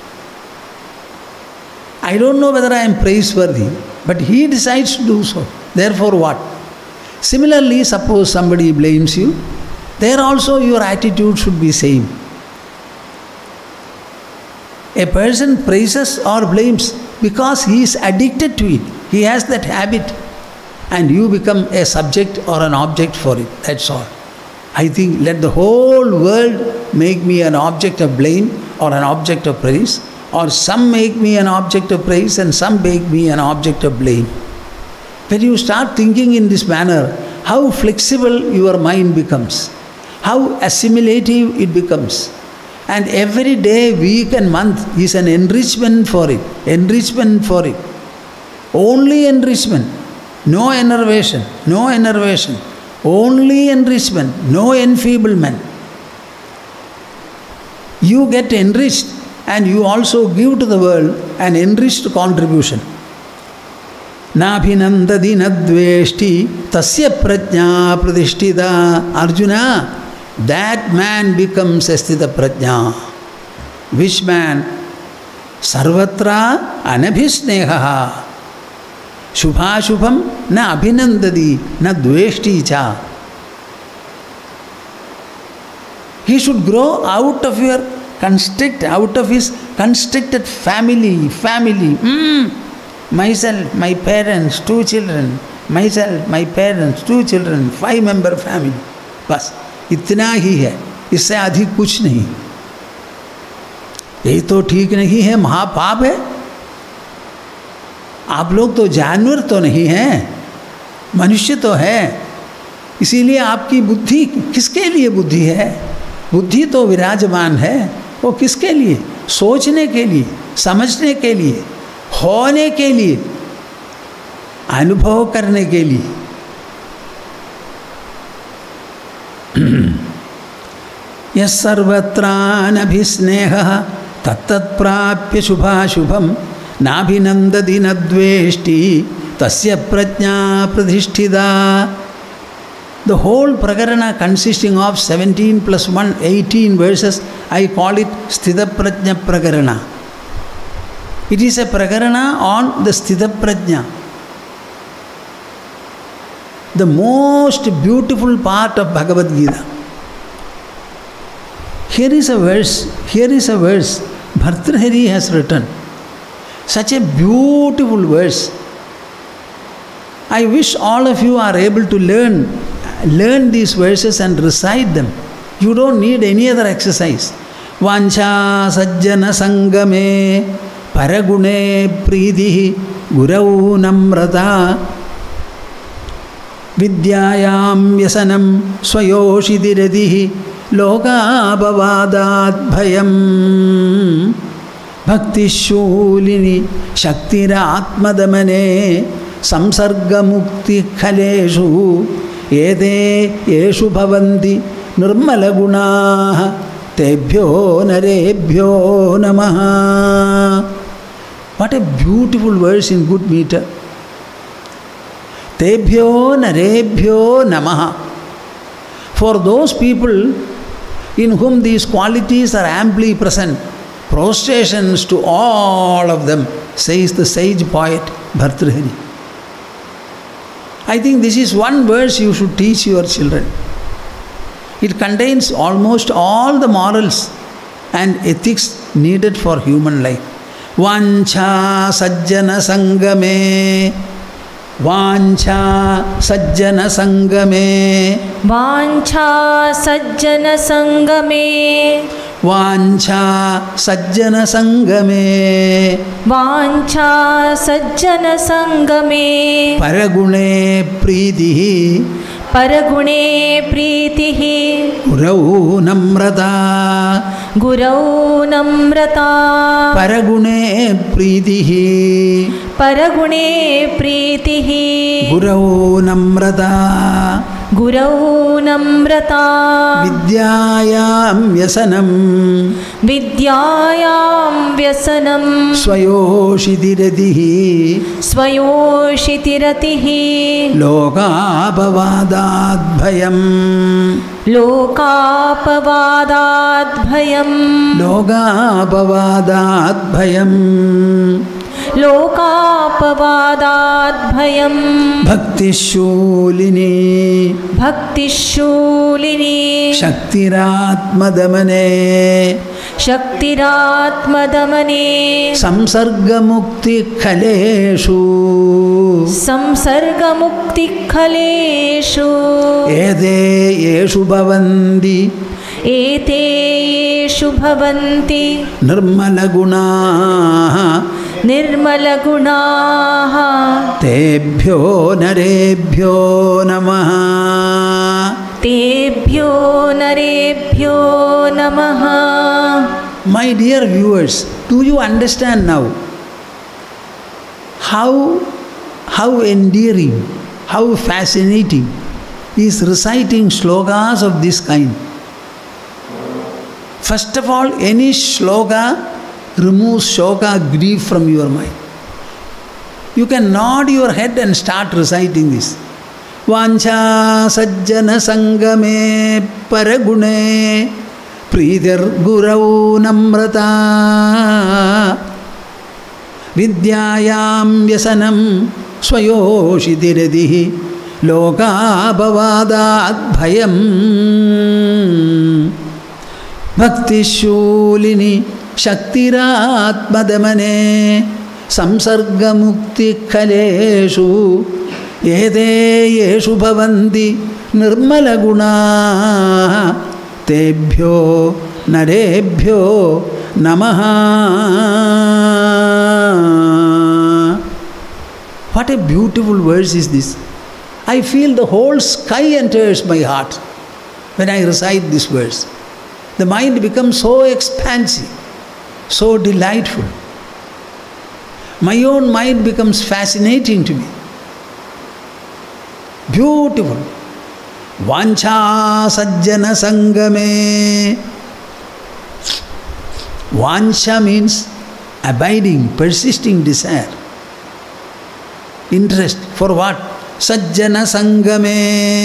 I don't know whether I am praiseworthy, but he decides to do so. Therefore what? Similarly, suppose somebody blames you, there also your attitude should be same. A person praises or blames because he is addicted to it. He has that habit. And you become a subject or an object for it. That's all. I think let the whole world make me an object of blame or an object of praise, or some make me an object of praise and some make me an object of blame. When you start thinking in this manner, how flexible your mind becomes, how assimilative it becomes. And every day, week and month is an enrichment for it. Enrichment for it. Only enrichment. No enervation. No enervation. Only enrichment. No enfeeblement. You get enriched and you also give to the world an enriched contribution. Nabhinandadi nadveshti tasya prajna pradishtita. Arjuna, that man becomes a sthita prajna. Which man? Sarvatra anabhisnehaha. Shubhashubham na abhinandadi na dveshti cha. He should grow out of his constricted family. Myself, my parents, 2 children. Myself, my parents, 2 children, 5-member family. बस इतना ही है, इससे अधिक कुछ नहीं। ये तो ठीक नहीं है, महापाप है। आप लोग तो जानवर तो नहीं हैं, मनुष्य तो है। इसीलिए आपकी बुद्धि किसके लिए बुद्धि है? बुद्धि तो विराजमान है, वो किसके लिए? सोचने के लिए, समझने के लिए, होने के लिए, अनुभव करने के लिए। यस् सर्वत्रानभिस्नेहः तत्तत्प्राप्य शुभाशुभं नाभिनन्दति न द्वेष्टि तस्य प्रज्ञा प्रतिष्ठिता. The whole Prakarana consisting of 17 plus 1, 18 verses, I call it Sthita Prajna Prakarana. It is a Prakarana on the Sthita Prajna. The most beautiful part of Bhagavad Gita. Here is a verse, Bhartrhari has written. Such a beautiful verse. I wish all of you are able to learn these verses and recite them. You don't need any other exercise. Vancha sajjana sangame paragune priti gurau namrata vidyayam yasanam swayoshidirihi lokabhavadat bhayam bhakti shulini shaktiratmadamane samsarga mukti khaleshu Ede yeshu bhavanti nirmala gunaha tebhyo narebhyo namaha. What a beautiful verse in good meter. Tebhyo narebhyo namaha. For those people in whom these qualities are amply present, prostrations to all of them, says the sage poet Bhartrhari. I think this is one verse you should teach your children. It contains almost all the morals and ethics needed for human life. Vancha sajjana sangame. Vancha sajjana sangame. Vancha sajjana sangame. Vancha sajjana sangame. Vancha sajjana sangame. Paragune pritihi. Paragune pritihi. Gurau namrata. Gurau namrata. Paragune pritihi. Paragune pritihi. Gurau namrata. Gurau namrata. Vidyayam vyasanam. Vidyayam vyasanam. Swayoshidirihi. Swayoshidirihi. Lokabhavadat bhayam. Lokapavadat bhayam. Lokabhavadat bhayam. Lokapavadat bhayam. Bhakti shulini. Bhakti shulini. Shaktiratmadamane. शक्तिरात्मदमने संसर्गमुक्तिखलेषु संसर्गमुक्तिखलेषु एते येषु भवन्ति एते येषु भवन्ति निर्मलगुणाः निर्मलगुणाः तेभ्यो नरेभ्यो नमः तेभ्यो नरेभ्यो नमः. My dear viewers, do you understand now how endearing, how fascinating is reciting shlokas of this kind? First of all, any shloka removes shoka, grief from your mind. You can nod your head and start reciting this. Vancha sajjana sangame paragune Pridir gurau namrata Vidyayam vyasanam swayoshitiradhi Loka bhavadat bhayam Bhakti shulini shaktiratmadamane Samsargamukti khaleshu Ede yeshu bhavanti nirmalaguna Tebhyo narebhyo namaha. What a beautiful verse is this. I feel the whole sky enters my heart when I recite this verse. The mind becomes so expansive, so delightful. My own mind becomes fascinating to me. Beautiful. Vancha sajjana sangame. Vancha means abiding, persisting desire. Interest. For what? Sajjana sangame.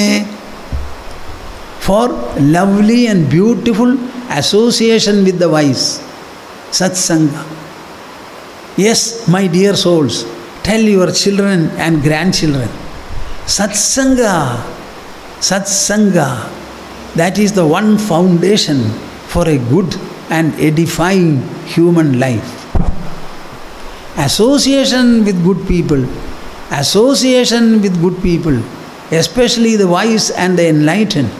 For lovely and beautiful association with the wise. Satsanga. Yes, my dear souls, tell your children and grandchildren. Satsanga. Satsanga, that is the one foundation for a good and edifying human life. Association with good people, especially the wise and the enlightened.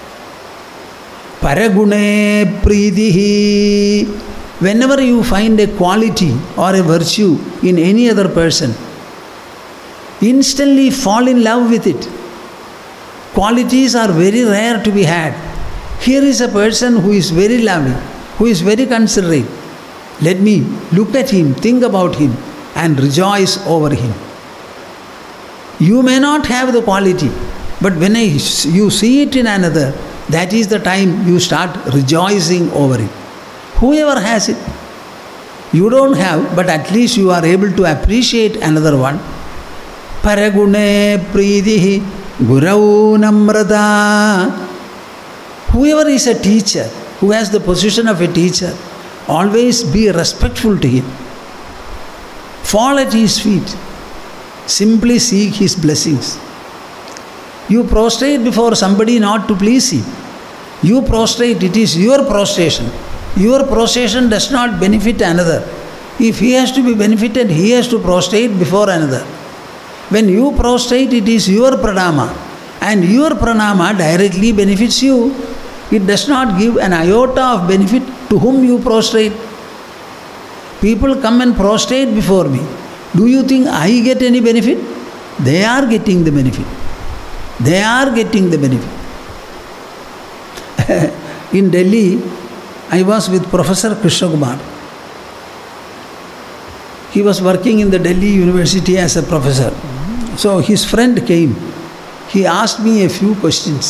Paragune pritihi. Whenever you find a quality or a virtue in any other person, instantly fall in love with it. Qualities are very rare to be had. Here is a person who is very loving, who is very considerate. Let me look at him, think about him, and rejoice over him. You may not have the quality, but when you see it in another, that is the time you start rejoicing over it. Whoever has it, you don't have, but at least you are able to appreciate another one. Paragune pritihi Gurau namrata. Whoever is a teacher, who has the position of a teacher, always be respectful to him. Fall at his feet. Simply seek his blessings. You prostrate before somebody not to please him. You prostrate, it is your prostration. Your prostration does not benefit another. If he has to be benefited, he has to prostrate before another. When you prostrate, it is your pranama, and your pranama directly benefits you. It does not give an iota of benefit to whom you prostrate. People come and prostrate before me. Do you think I get any benefit? They are getting the benefit. They are getting the benefit. In Delhi, I was with Professor Krishna Kumar. He was working in the Delhi University as a professor. So his friend came. He asked me a few questions.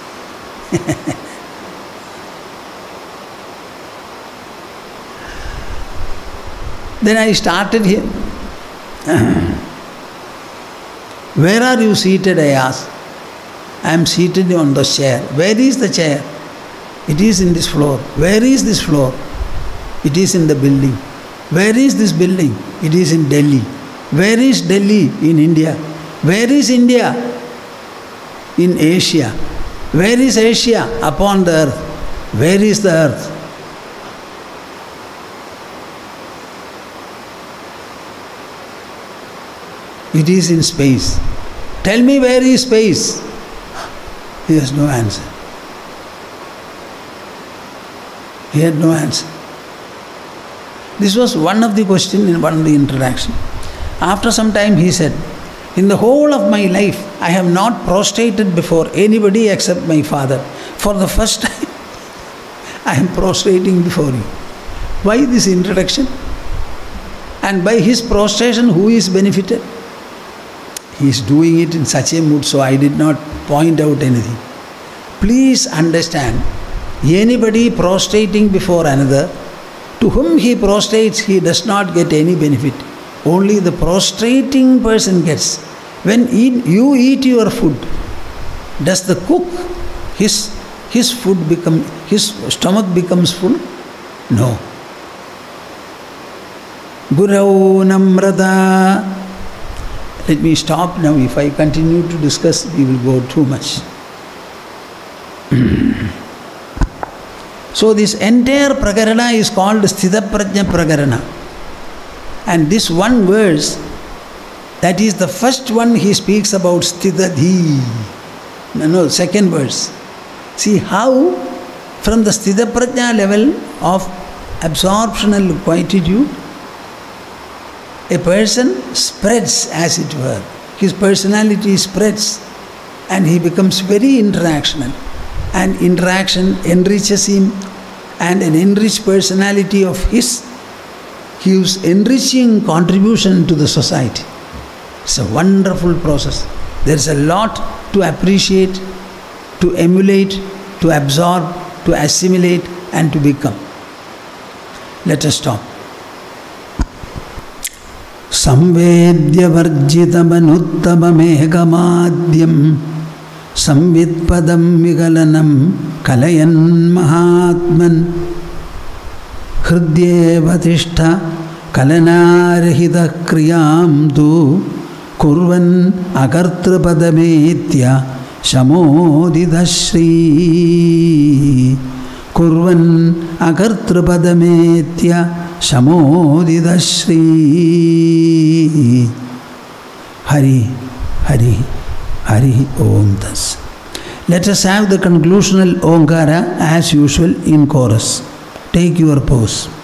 Then I started him. Where are you seated? I asked. I am seated on the chair. Where is the chair? It is in this floor. Where is this floor? It is in the building. Where is this building? It is in Delhi. Where is Delhi? In India. Where is India? In Asia. Where is Asia? Upon the earth. Where is the earth? It is in space. Tell me where is space? He has no answer. He had no answer. This was one of the questions in one of the interaction. After some time he said, in the whole of my life, I have not prostrated before anybody except my father. For the first time, I am prostrating before you. Why this introduction? And by his prostration, who is benefited? He is doing it in such a mood, so I did not point out anything. Please understand, anybody prostrating before another, to whom he prostrates, he does not get any benefit. Only the prostrating person gets. When you eat your food, does the cook, his stomach becomes full? No. Gurau Namrata. Let me stop now. If I continue to discuss, we will go too much. So this entire Prakarana is called Sthitaprajna Prakarana. And this one verse, that is the first one he speaks about Sthitadhi. No, second verse. See how from the Sthitaprajna level of absorptional quietude, a person spreads, as it were. His personality spreads and he becomes very interactional. And interaction enriches him, and an enriched personality of his gives enriching contribution to the society. It's a wonderful process. There is a lot to appreciate, to emulate, to absorb, to assimilate, and to become. Let us stop. Samvedya varjitamanottamameghamadyam Samvidpadam vigalanam kalayan mahatman Hridyeva tishtha kalanarahita kriyam tu kurvan akartrapadamethya shamodidashri kurvan akartrapadamethya shamodidashri. Hari, Hari, Hari Om Tas. Let us have the conclusional Omkara as usual in chorus. Take your pose.